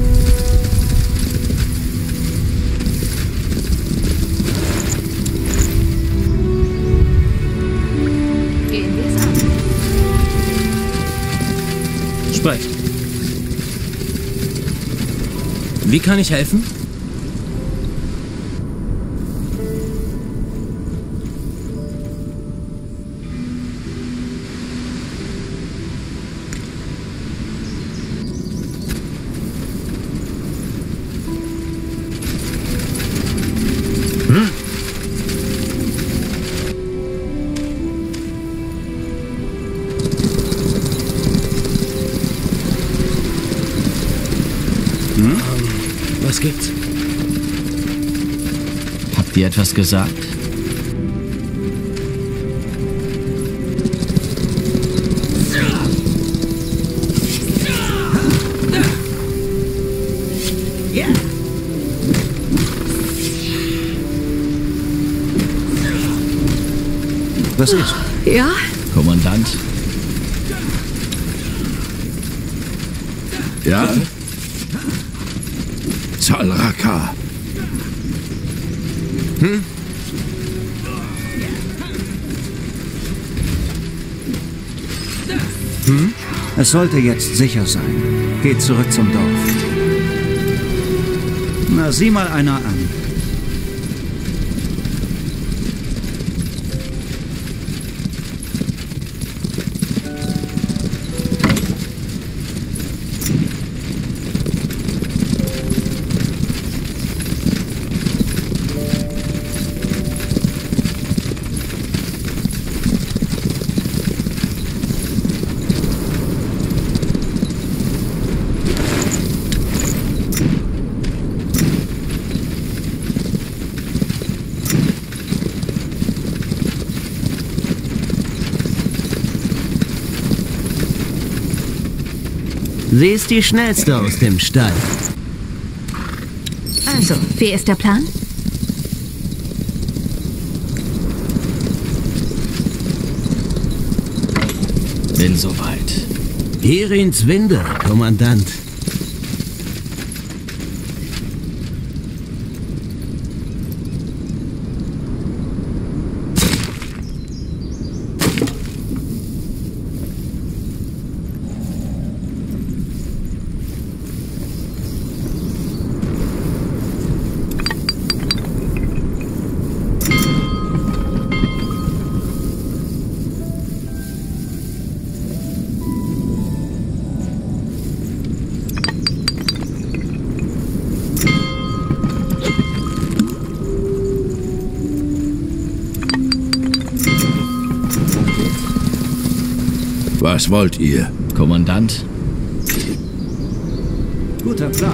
Gehen wir es an. Sprecht. Wie kann ich helfen? Was gibt's? Habt ihr etwas gesagt? Was ist? Ja? Kommandant. Ja? Zal-Raka. Hm? Hm? Es sollte jetzt sicher sein. Geht zurück zum Dorf. Na, sieh mal einer an. Sie ist die schnellste aus dem Stall. Also, wie ist der Plan? Bin soweit. Irins Winde, Kommandant. Was wollt ihr? Kommandant? Guter Plan.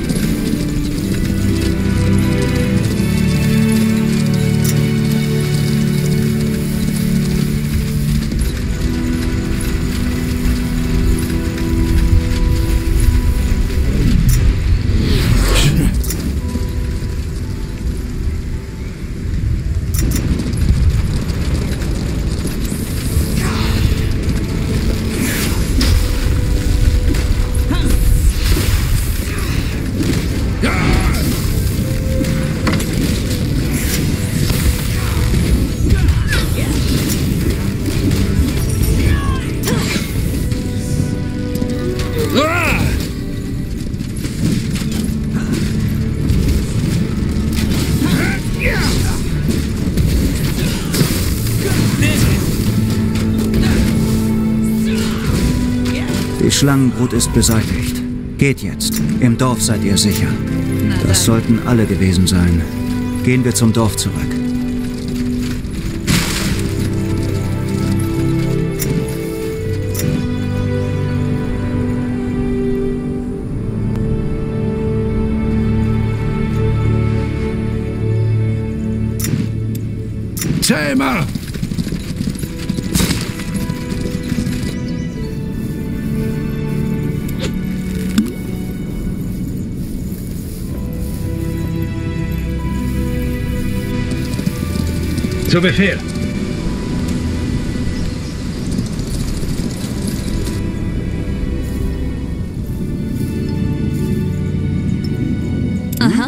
Die Schlangenbrut ist beseitigt. Geht jetzt. Im Dorf seid ihr sicher. Das sollten alle gewesen sein. Gehen wir zum Dorf zurück. Selma! Zu Befehl. Aha.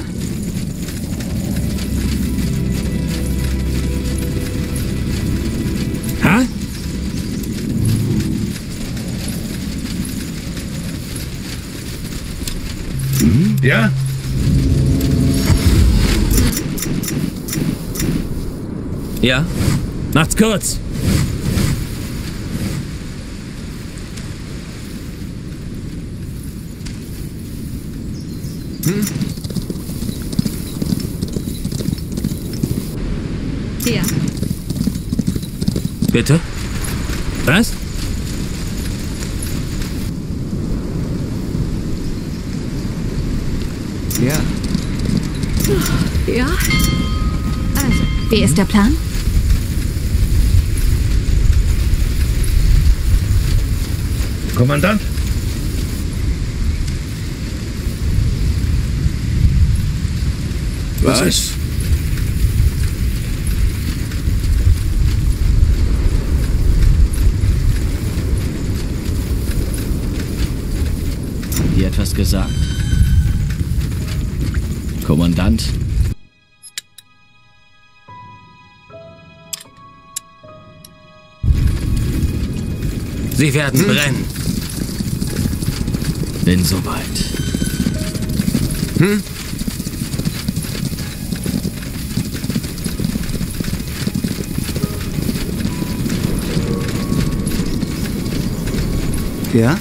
Ha? Ja? Ja? Macht's kurz. Ja. Bitte? Was? Ja. Ja? Also, wie ist der Plan? Kommandant? Was? Haben die etwas gesagt? Kommandant? Sie werden brennen. Bin soweit. Ja?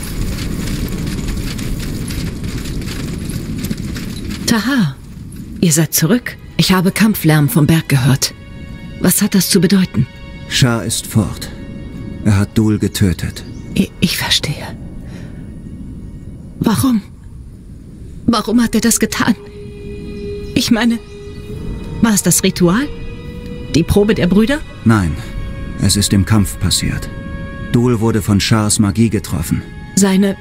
Taha, ihr seid zurück. Ich habe Kampflärm vom Berg gehört. Was hat das zu bedeuten? Shar ist fort. Er hat Dul getötet. Ich verstehe. Warum? Warum hat er das getan? Ich meine, war es das Ritual? Die Probe der Brüder? Nein, es ist im Kampf passiert. Dul wurde von Shars Magie getroffen. Seine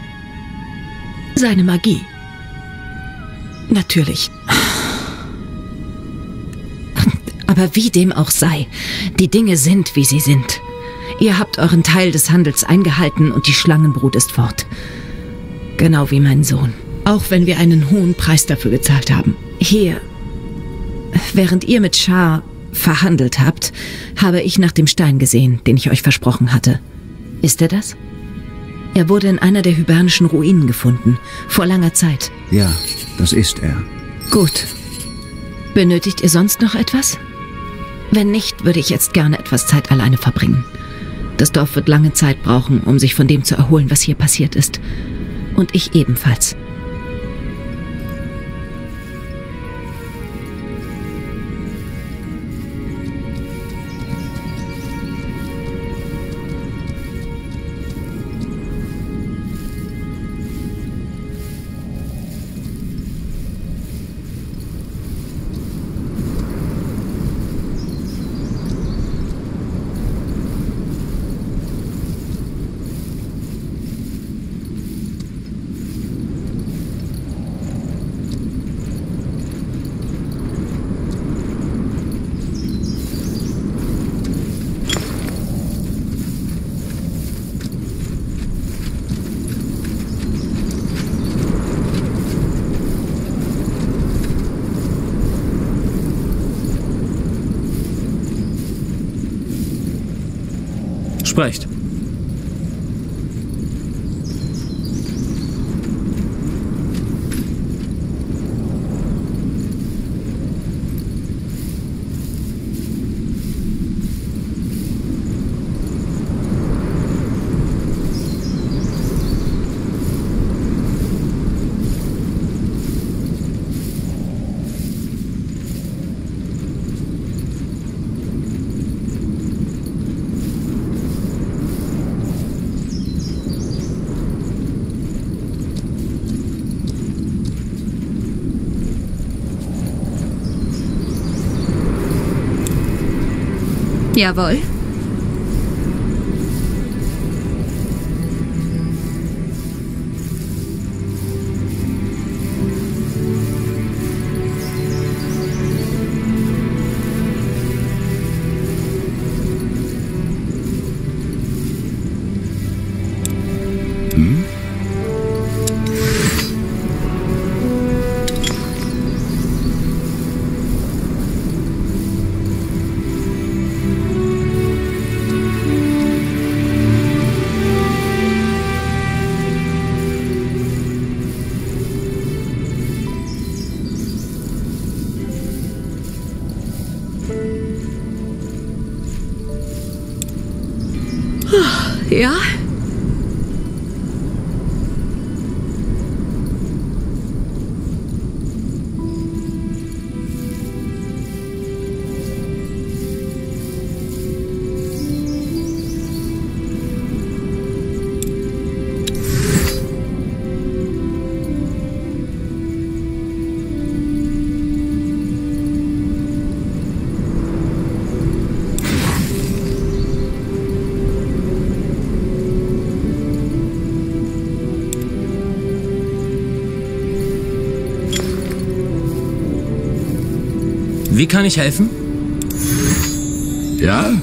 Magie. Natürlich. Aber wie dem auch sei, die Dinge sind, wie sie sind. Ihr habt euren Teil des Handels eingehalten und die Schlangenbrut ist fort. Genau wie mein Sohn. Auch wenn wir einen hohen Preis dafür gezahlt haben. Hier, während ihr mit Shar verhandelt habt, habe ich nach dem Stein gesehen, den ich euch versprochen hatte. Ist er das? Er wurde in einer der hybernischen Ruinen gefunden, vor langer Zeit. Ja, das ist er. Gut. Benötigt ihr sonst noch etwas? Wenn nicht, würde ich jetzt gerne etwas Zeit alleine verbringen. Das Dorf wird lange Zeit brauchen, um sich von dem zu erholen, was hier passiert ist. Und ich ebenfalls. Sprecht. Jawohl. Ja? Wie kann ich helfen? Ja?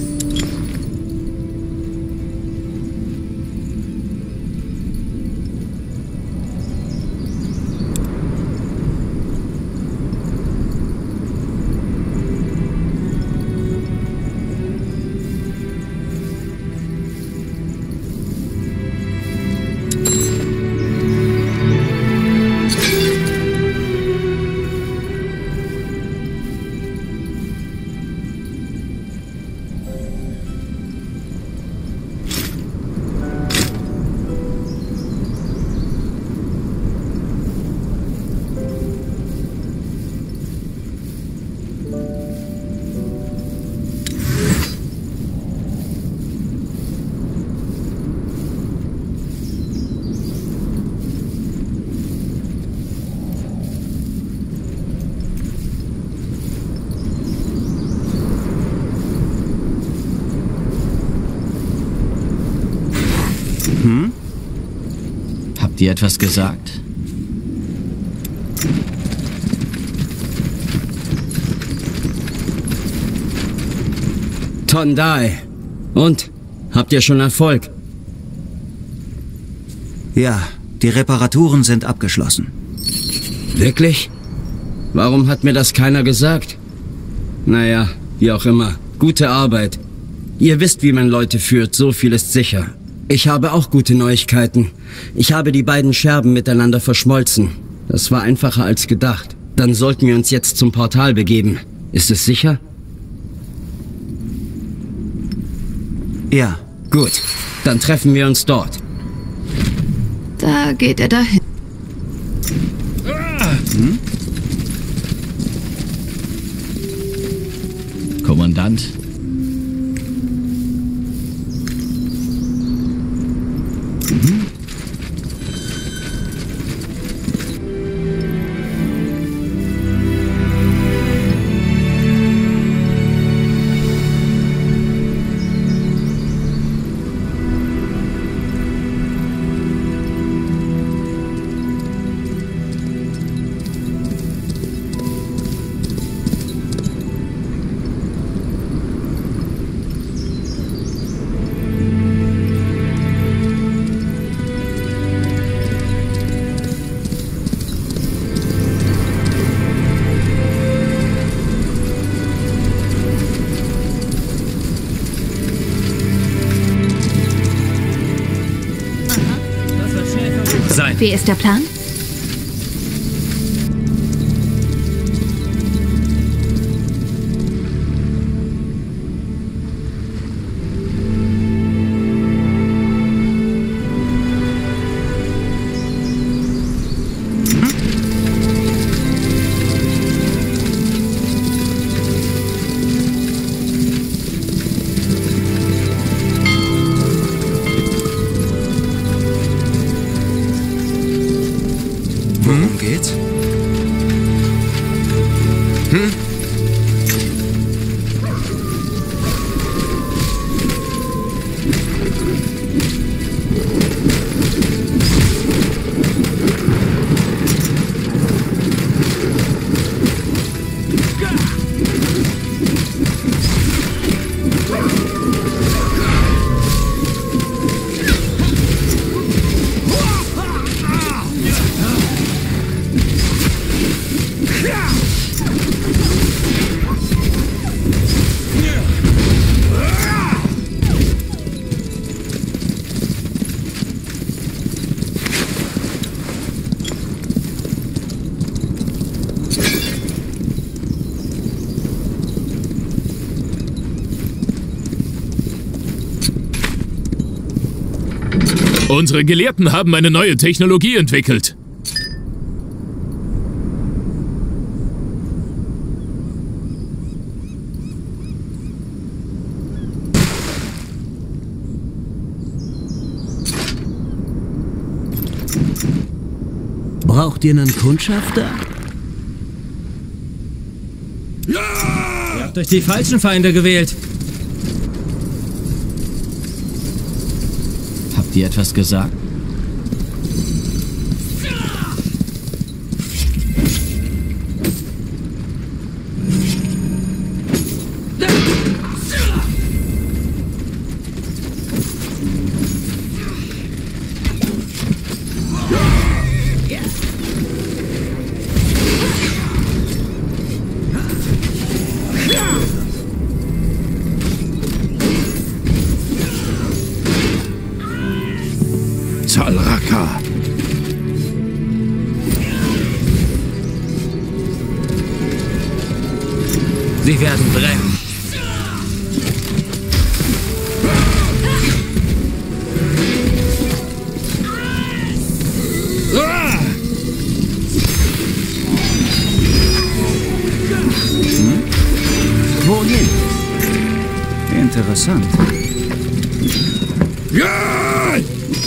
Habt ihr etwas gesagt? Tondai. Und? Habt ihr schon Erfolg? Ja, die Reparaturen sind abgeschlossen. Wirklich? Warum hat mir das keiner gesagt? Naja, wie auch immer. Gute Arbeit. Ihr wisst, wie man Leute führt, so viel ist sicher. Ich habe auch gute Neuigkeiten. Ich habe die beiden Scherben miteinander verschmolzen. Das war einfacher als gedacht. Dann sollten wir uns jetzt zum Portal begeben. Ist es sicher? Ja. Gut, dann treffen wir uns dort. Da geht er dahin. Kommandant? Wie ist der Plan? Worum geht's? Unsere Gelehrten haben eine neue Technologie entwickelt. Braucht ihr einen Kundschafter? Ihr habt euch die falschen Feinde gewählt. Habt ihr etwas gesagt? Zalraka. Sie werden brennen. Wohin? Interessant. Ja!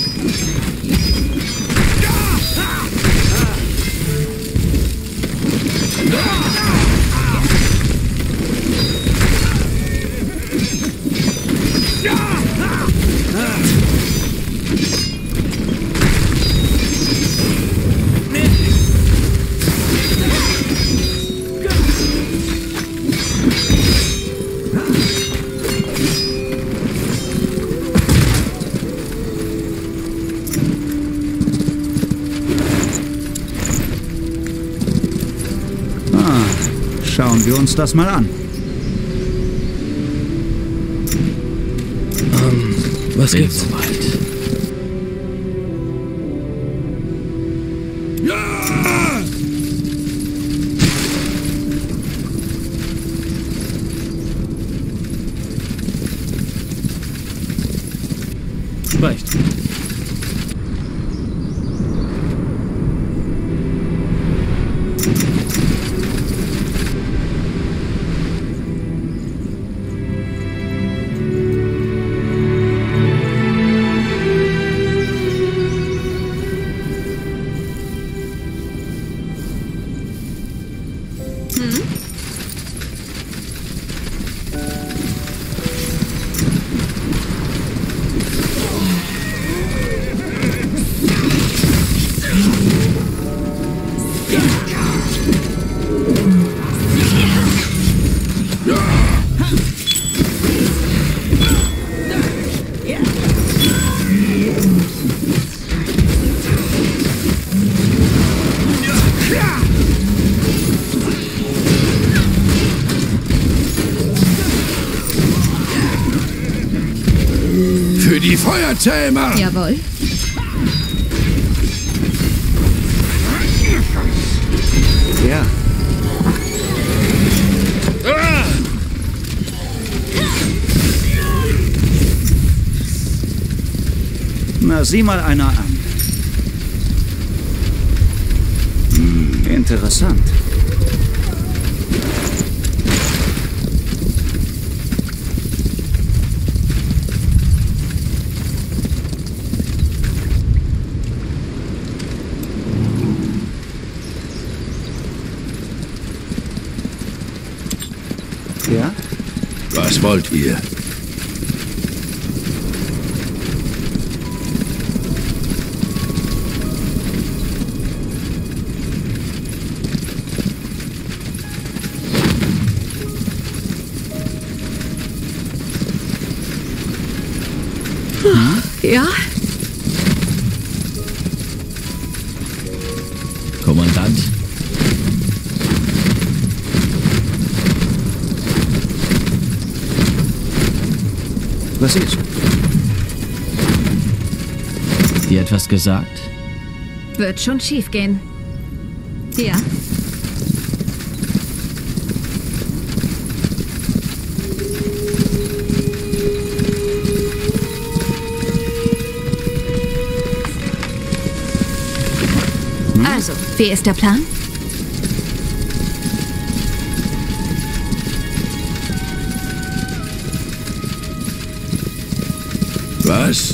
Schauen wir uns das mal an. Was gibt's? Ja! Reicht. Für die Feuerzähmer! Jawohl. Ja. Na, sieh mal einer an. Interessant. Ja? Was wollt ihr? Ja? Kommandant? Was ist? Dir etwas gesagt? Wird schon schief gehen. Ja. Also, wie ist der Plan? Was?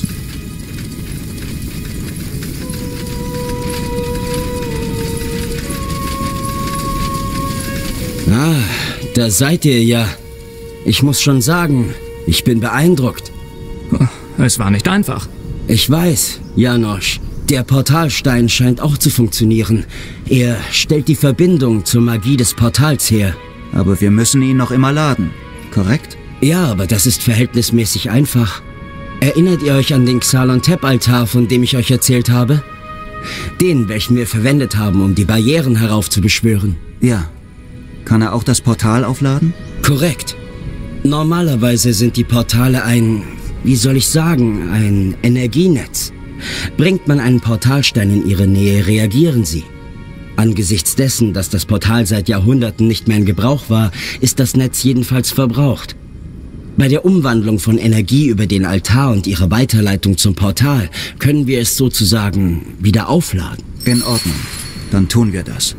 Ah, da seid ihr ja. Ich muss schon sagen, ich bin beeindruckt. Es war nicht einfach. Ich weiß, Janosch. Der Portalstein scheint auch zu funktionieren. Er stellt die Verbindung zur Magie des Portals her. Aber wir müssen ihn noch immer laden, korrekt? Ja, aber das ist verhältnismäßig einfach. Erinnert ihr euch an den Xalon-Tep-Altar, von dem ich euch erzählt habe? Den, welchen wir verwendet haben, um die Barrieren heraufzubeschwören. Ja. Kann er auch das Portal aufladen? Korrekt. Normalerweise sind die Portale wie soll ich sagen, ein Energienetz. Bringt man einen Portalstein in ihre Nähe, reagieren sie. Angesichts dessen, dass das Portal seit Jahrhunderten nicht mehr in Gebrauch war, ist das Netz jedenfalls verbraucht. Bei der Umwandlung von Energie über den Altar und ihre Weiterleitung zum Portal können wir es sozusagen wieder aufladen. In Ordnung. Dann tun wir das.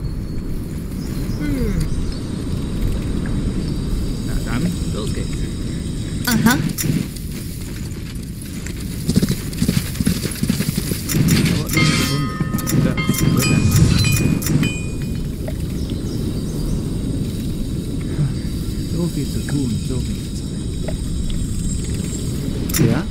Na dann, los geht's. Aha. So viel zu tun, so wenig Zeit. Ja?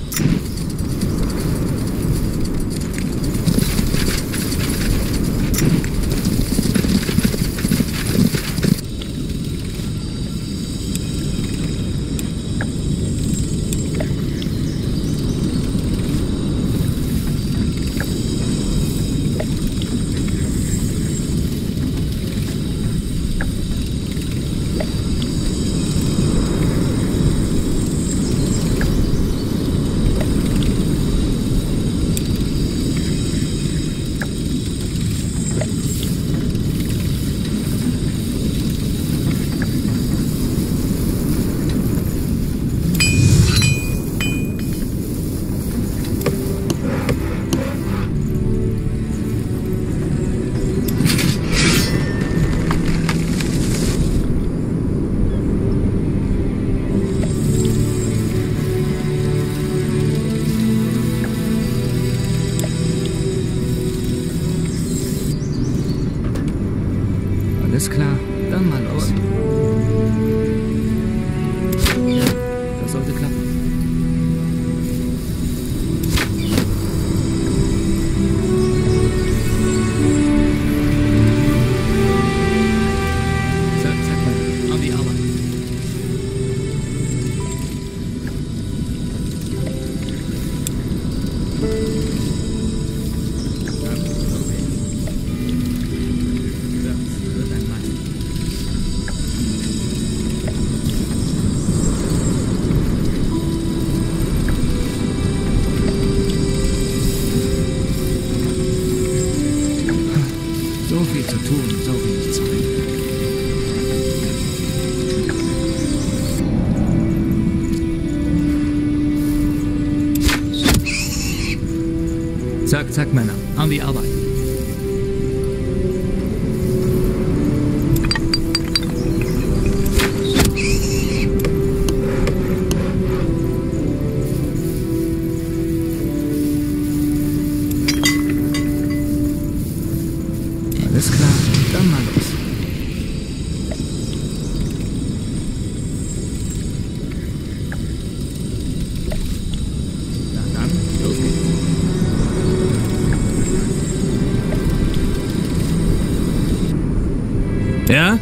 Zack, zack, Männer. An die Arbeit. Alles klar, dann mal los. Dann, los geht's. Ja?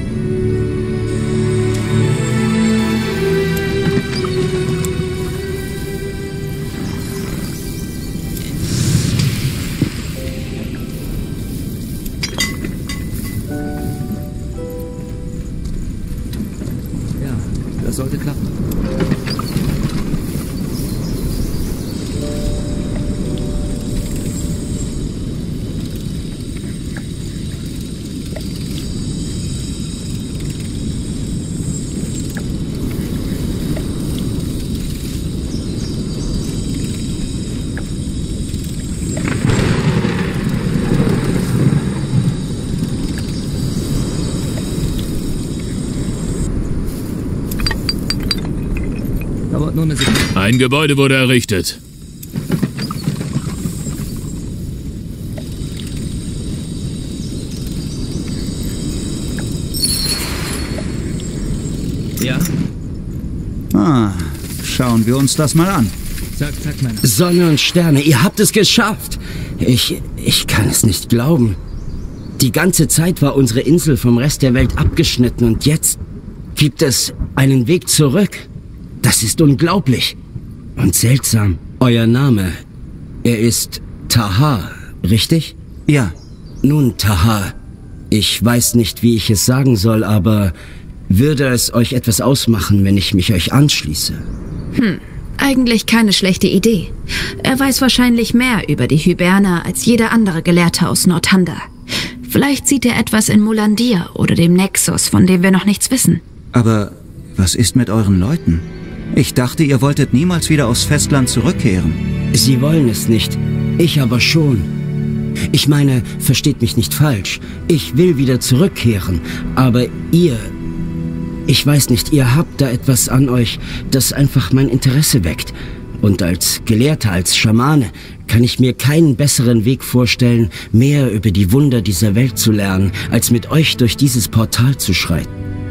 Ja, das sollte klappen. Dauert nur eine Sekunde. Ein Gebäude wurde errichtet. Ja? Ah, schauen wir uns das mal an. Zack, zack, Männer. Sonne und Sterne, ihr habt es geschafft. Ich kann es nicht glauben. Die ganze Zeit war unsere Insel vom Rest der Welt abgeschnitten und jetzt gibt es einen Weg zurück. Das ist unglaublich. Und seltsam. Euer Name, er ist Taha, richtig? Ja. Nun, Taha, ich weiß nicht, wie ich es sagen soll, aber würde es euch etwas ausmachen, wenn ich mich euch anschließe? Eigentlich keine schlechte Idee. Er weiß wahrscheinlich mehr über die Hyberner als jeder andere Gelehrte aus Northander. Vielleicht sieht er etwas in Mulandir oder dem Nexus, von dem wir noch nichts wissen. Aber was ist mit euren Leuten? Ich dachte, ihr wolltet niemals wieder aufs Festland zurückkehren. Sie wollen es nicht. Ich aber schon. Ich meine, versteht mich nicht falsch. Ich will wieder zurückkehren. Aber ihr... Ich weiß nicht, ihr habt da etwas an euch, das einfach mein Interesse weckt. Und als Gelehrter, als Schamane, kann ich mir keinen besseren Weg vorstellen, mehr über die Wunder dieser Welt zu lernen, als mit euch durch dieses Portal zu schreiten.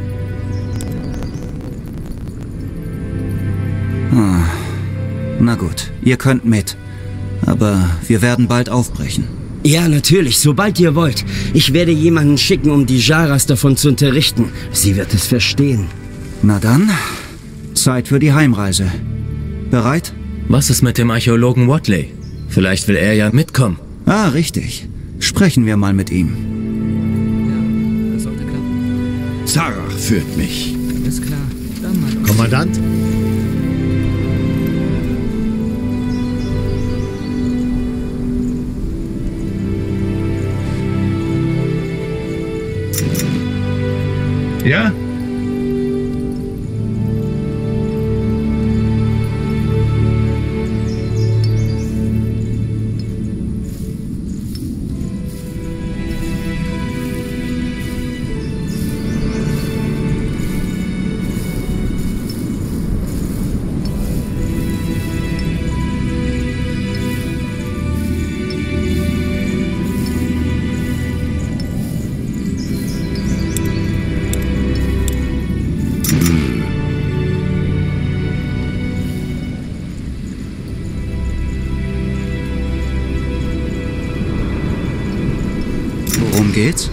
Na gut, ihr könnt mit. Aber wir werden bald aufbrechen. Ja, natürlich, sobald ihr wollt. Ich werde jemanden schicken, um die Jaras davon zu unterrichten. Sie wird es verstehen. Na dann, Zeit für die Heimreise. Bereit? Was ist mit dem Archäologen Watley? Vielleicht will er ja mitkommen. Ah, richtig. Sprechen wir mal mit ihm. Ja, das sollte klappen. Zarach führt mich. Alles klar, dann mal los. Kommandant? Ja? Worum geht's?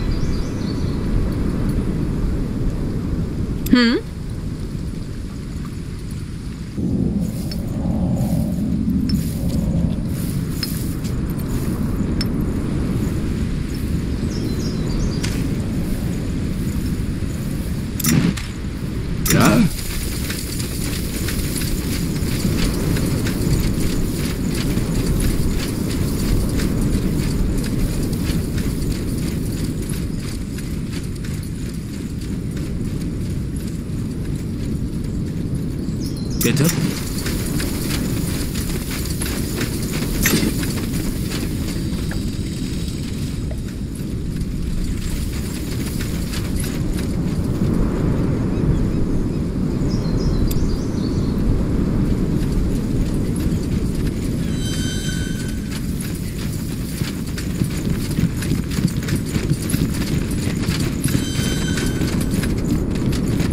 Ja? Bitte?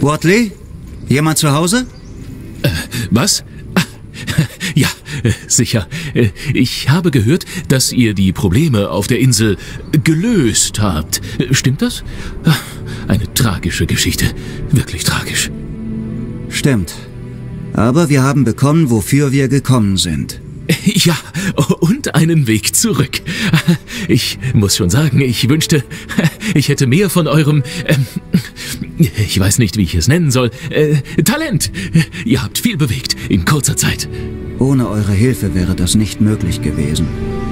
Wortley? Jemand zu Hause? Was? Ja, sicher. Ich habe gehört, dass ihr die Probleme auf der Insel gelöst habt. Stimmt das? Eine tragische Geschichte. Wirklich tragisch. Stimmt. Aber wir haben bekommen, wofür wir gekommen sind. Ja, und einen Weg zurück. Ich muss schon sagen, ich wünschte, ich hätte mehr von eurem, ich weiß nicht, wie ich es nennen soll, Talent. Ihr habt viel bewegt in kurzer Zeit. Ohne eure Hilfe wäre das nicht möglich gewesen.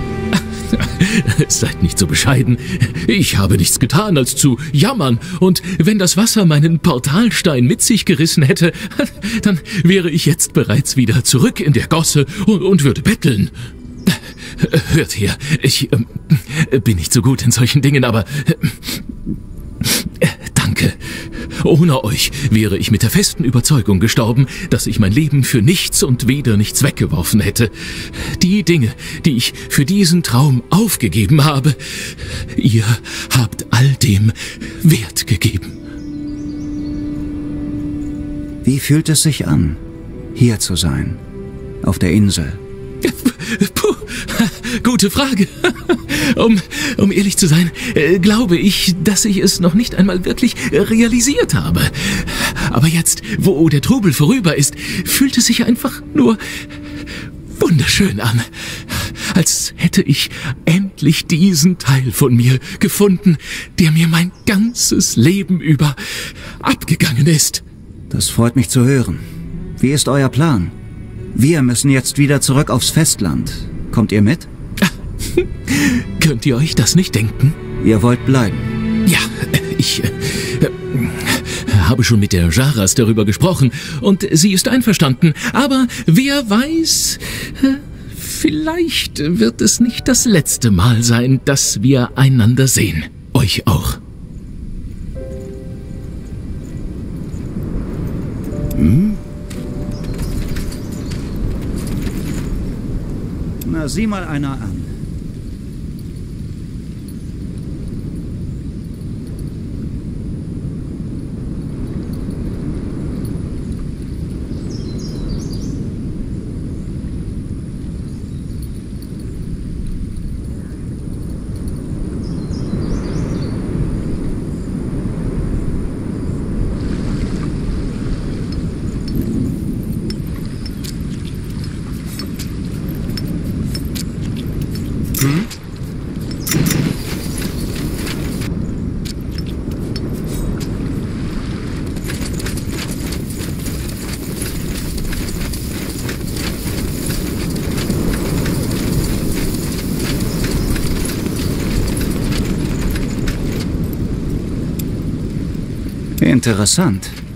Seid nicht so bescheiden. Ich habe nichts getan, als zu jammern. Und wenn das Wasser meinen Portalstein mit sich gerissen hätte, dann wäre ich jetzt bereits wieder zurück in der Gosse und würde betteln. Hört her, ich bin nicht so gut in solchen Dingen, aber danke. Ohne euch wäre ich mit der festen Überzeugung gestorben, dass ich mein Leben für nichts und wieder nichts weggeworfen hätte. Die Dinge, die ich für diesen Traum aufgegeben habe, ihr habt all dem Wert gegeben. Wie fühlt es sich an, hier zu sein, auf der Insel? Puh, gute Frage. Um ehrlich zu sein, glaube ich, dass ich es noch nicht einmal wirklich realisiert habe. Aber jetzt, wo der Trubel vorüber ist, fühlt es sich einfach nur wunderschön an. Als hätte ich endlich diesen Teil von mir gefunden, der mir mein ganzes Leben über abgegangen ist. Das freut mich zu hören. Wie ist euer Plan? Wir müssen jetzt wieder zurück aufs Festland. Kommt ihr mit? Könnt ihr euch das nicht denken? Ihr wollt bleiben? Ja, ich habe schon mit der Jaras darüber gesprochen und sie ist einverstanden. Aber wer weiß, vielleicht wird es nicht das letzte Mal sein, dass wir einander sehen. Euch auch. Na, sieh mal einer an. Interessant.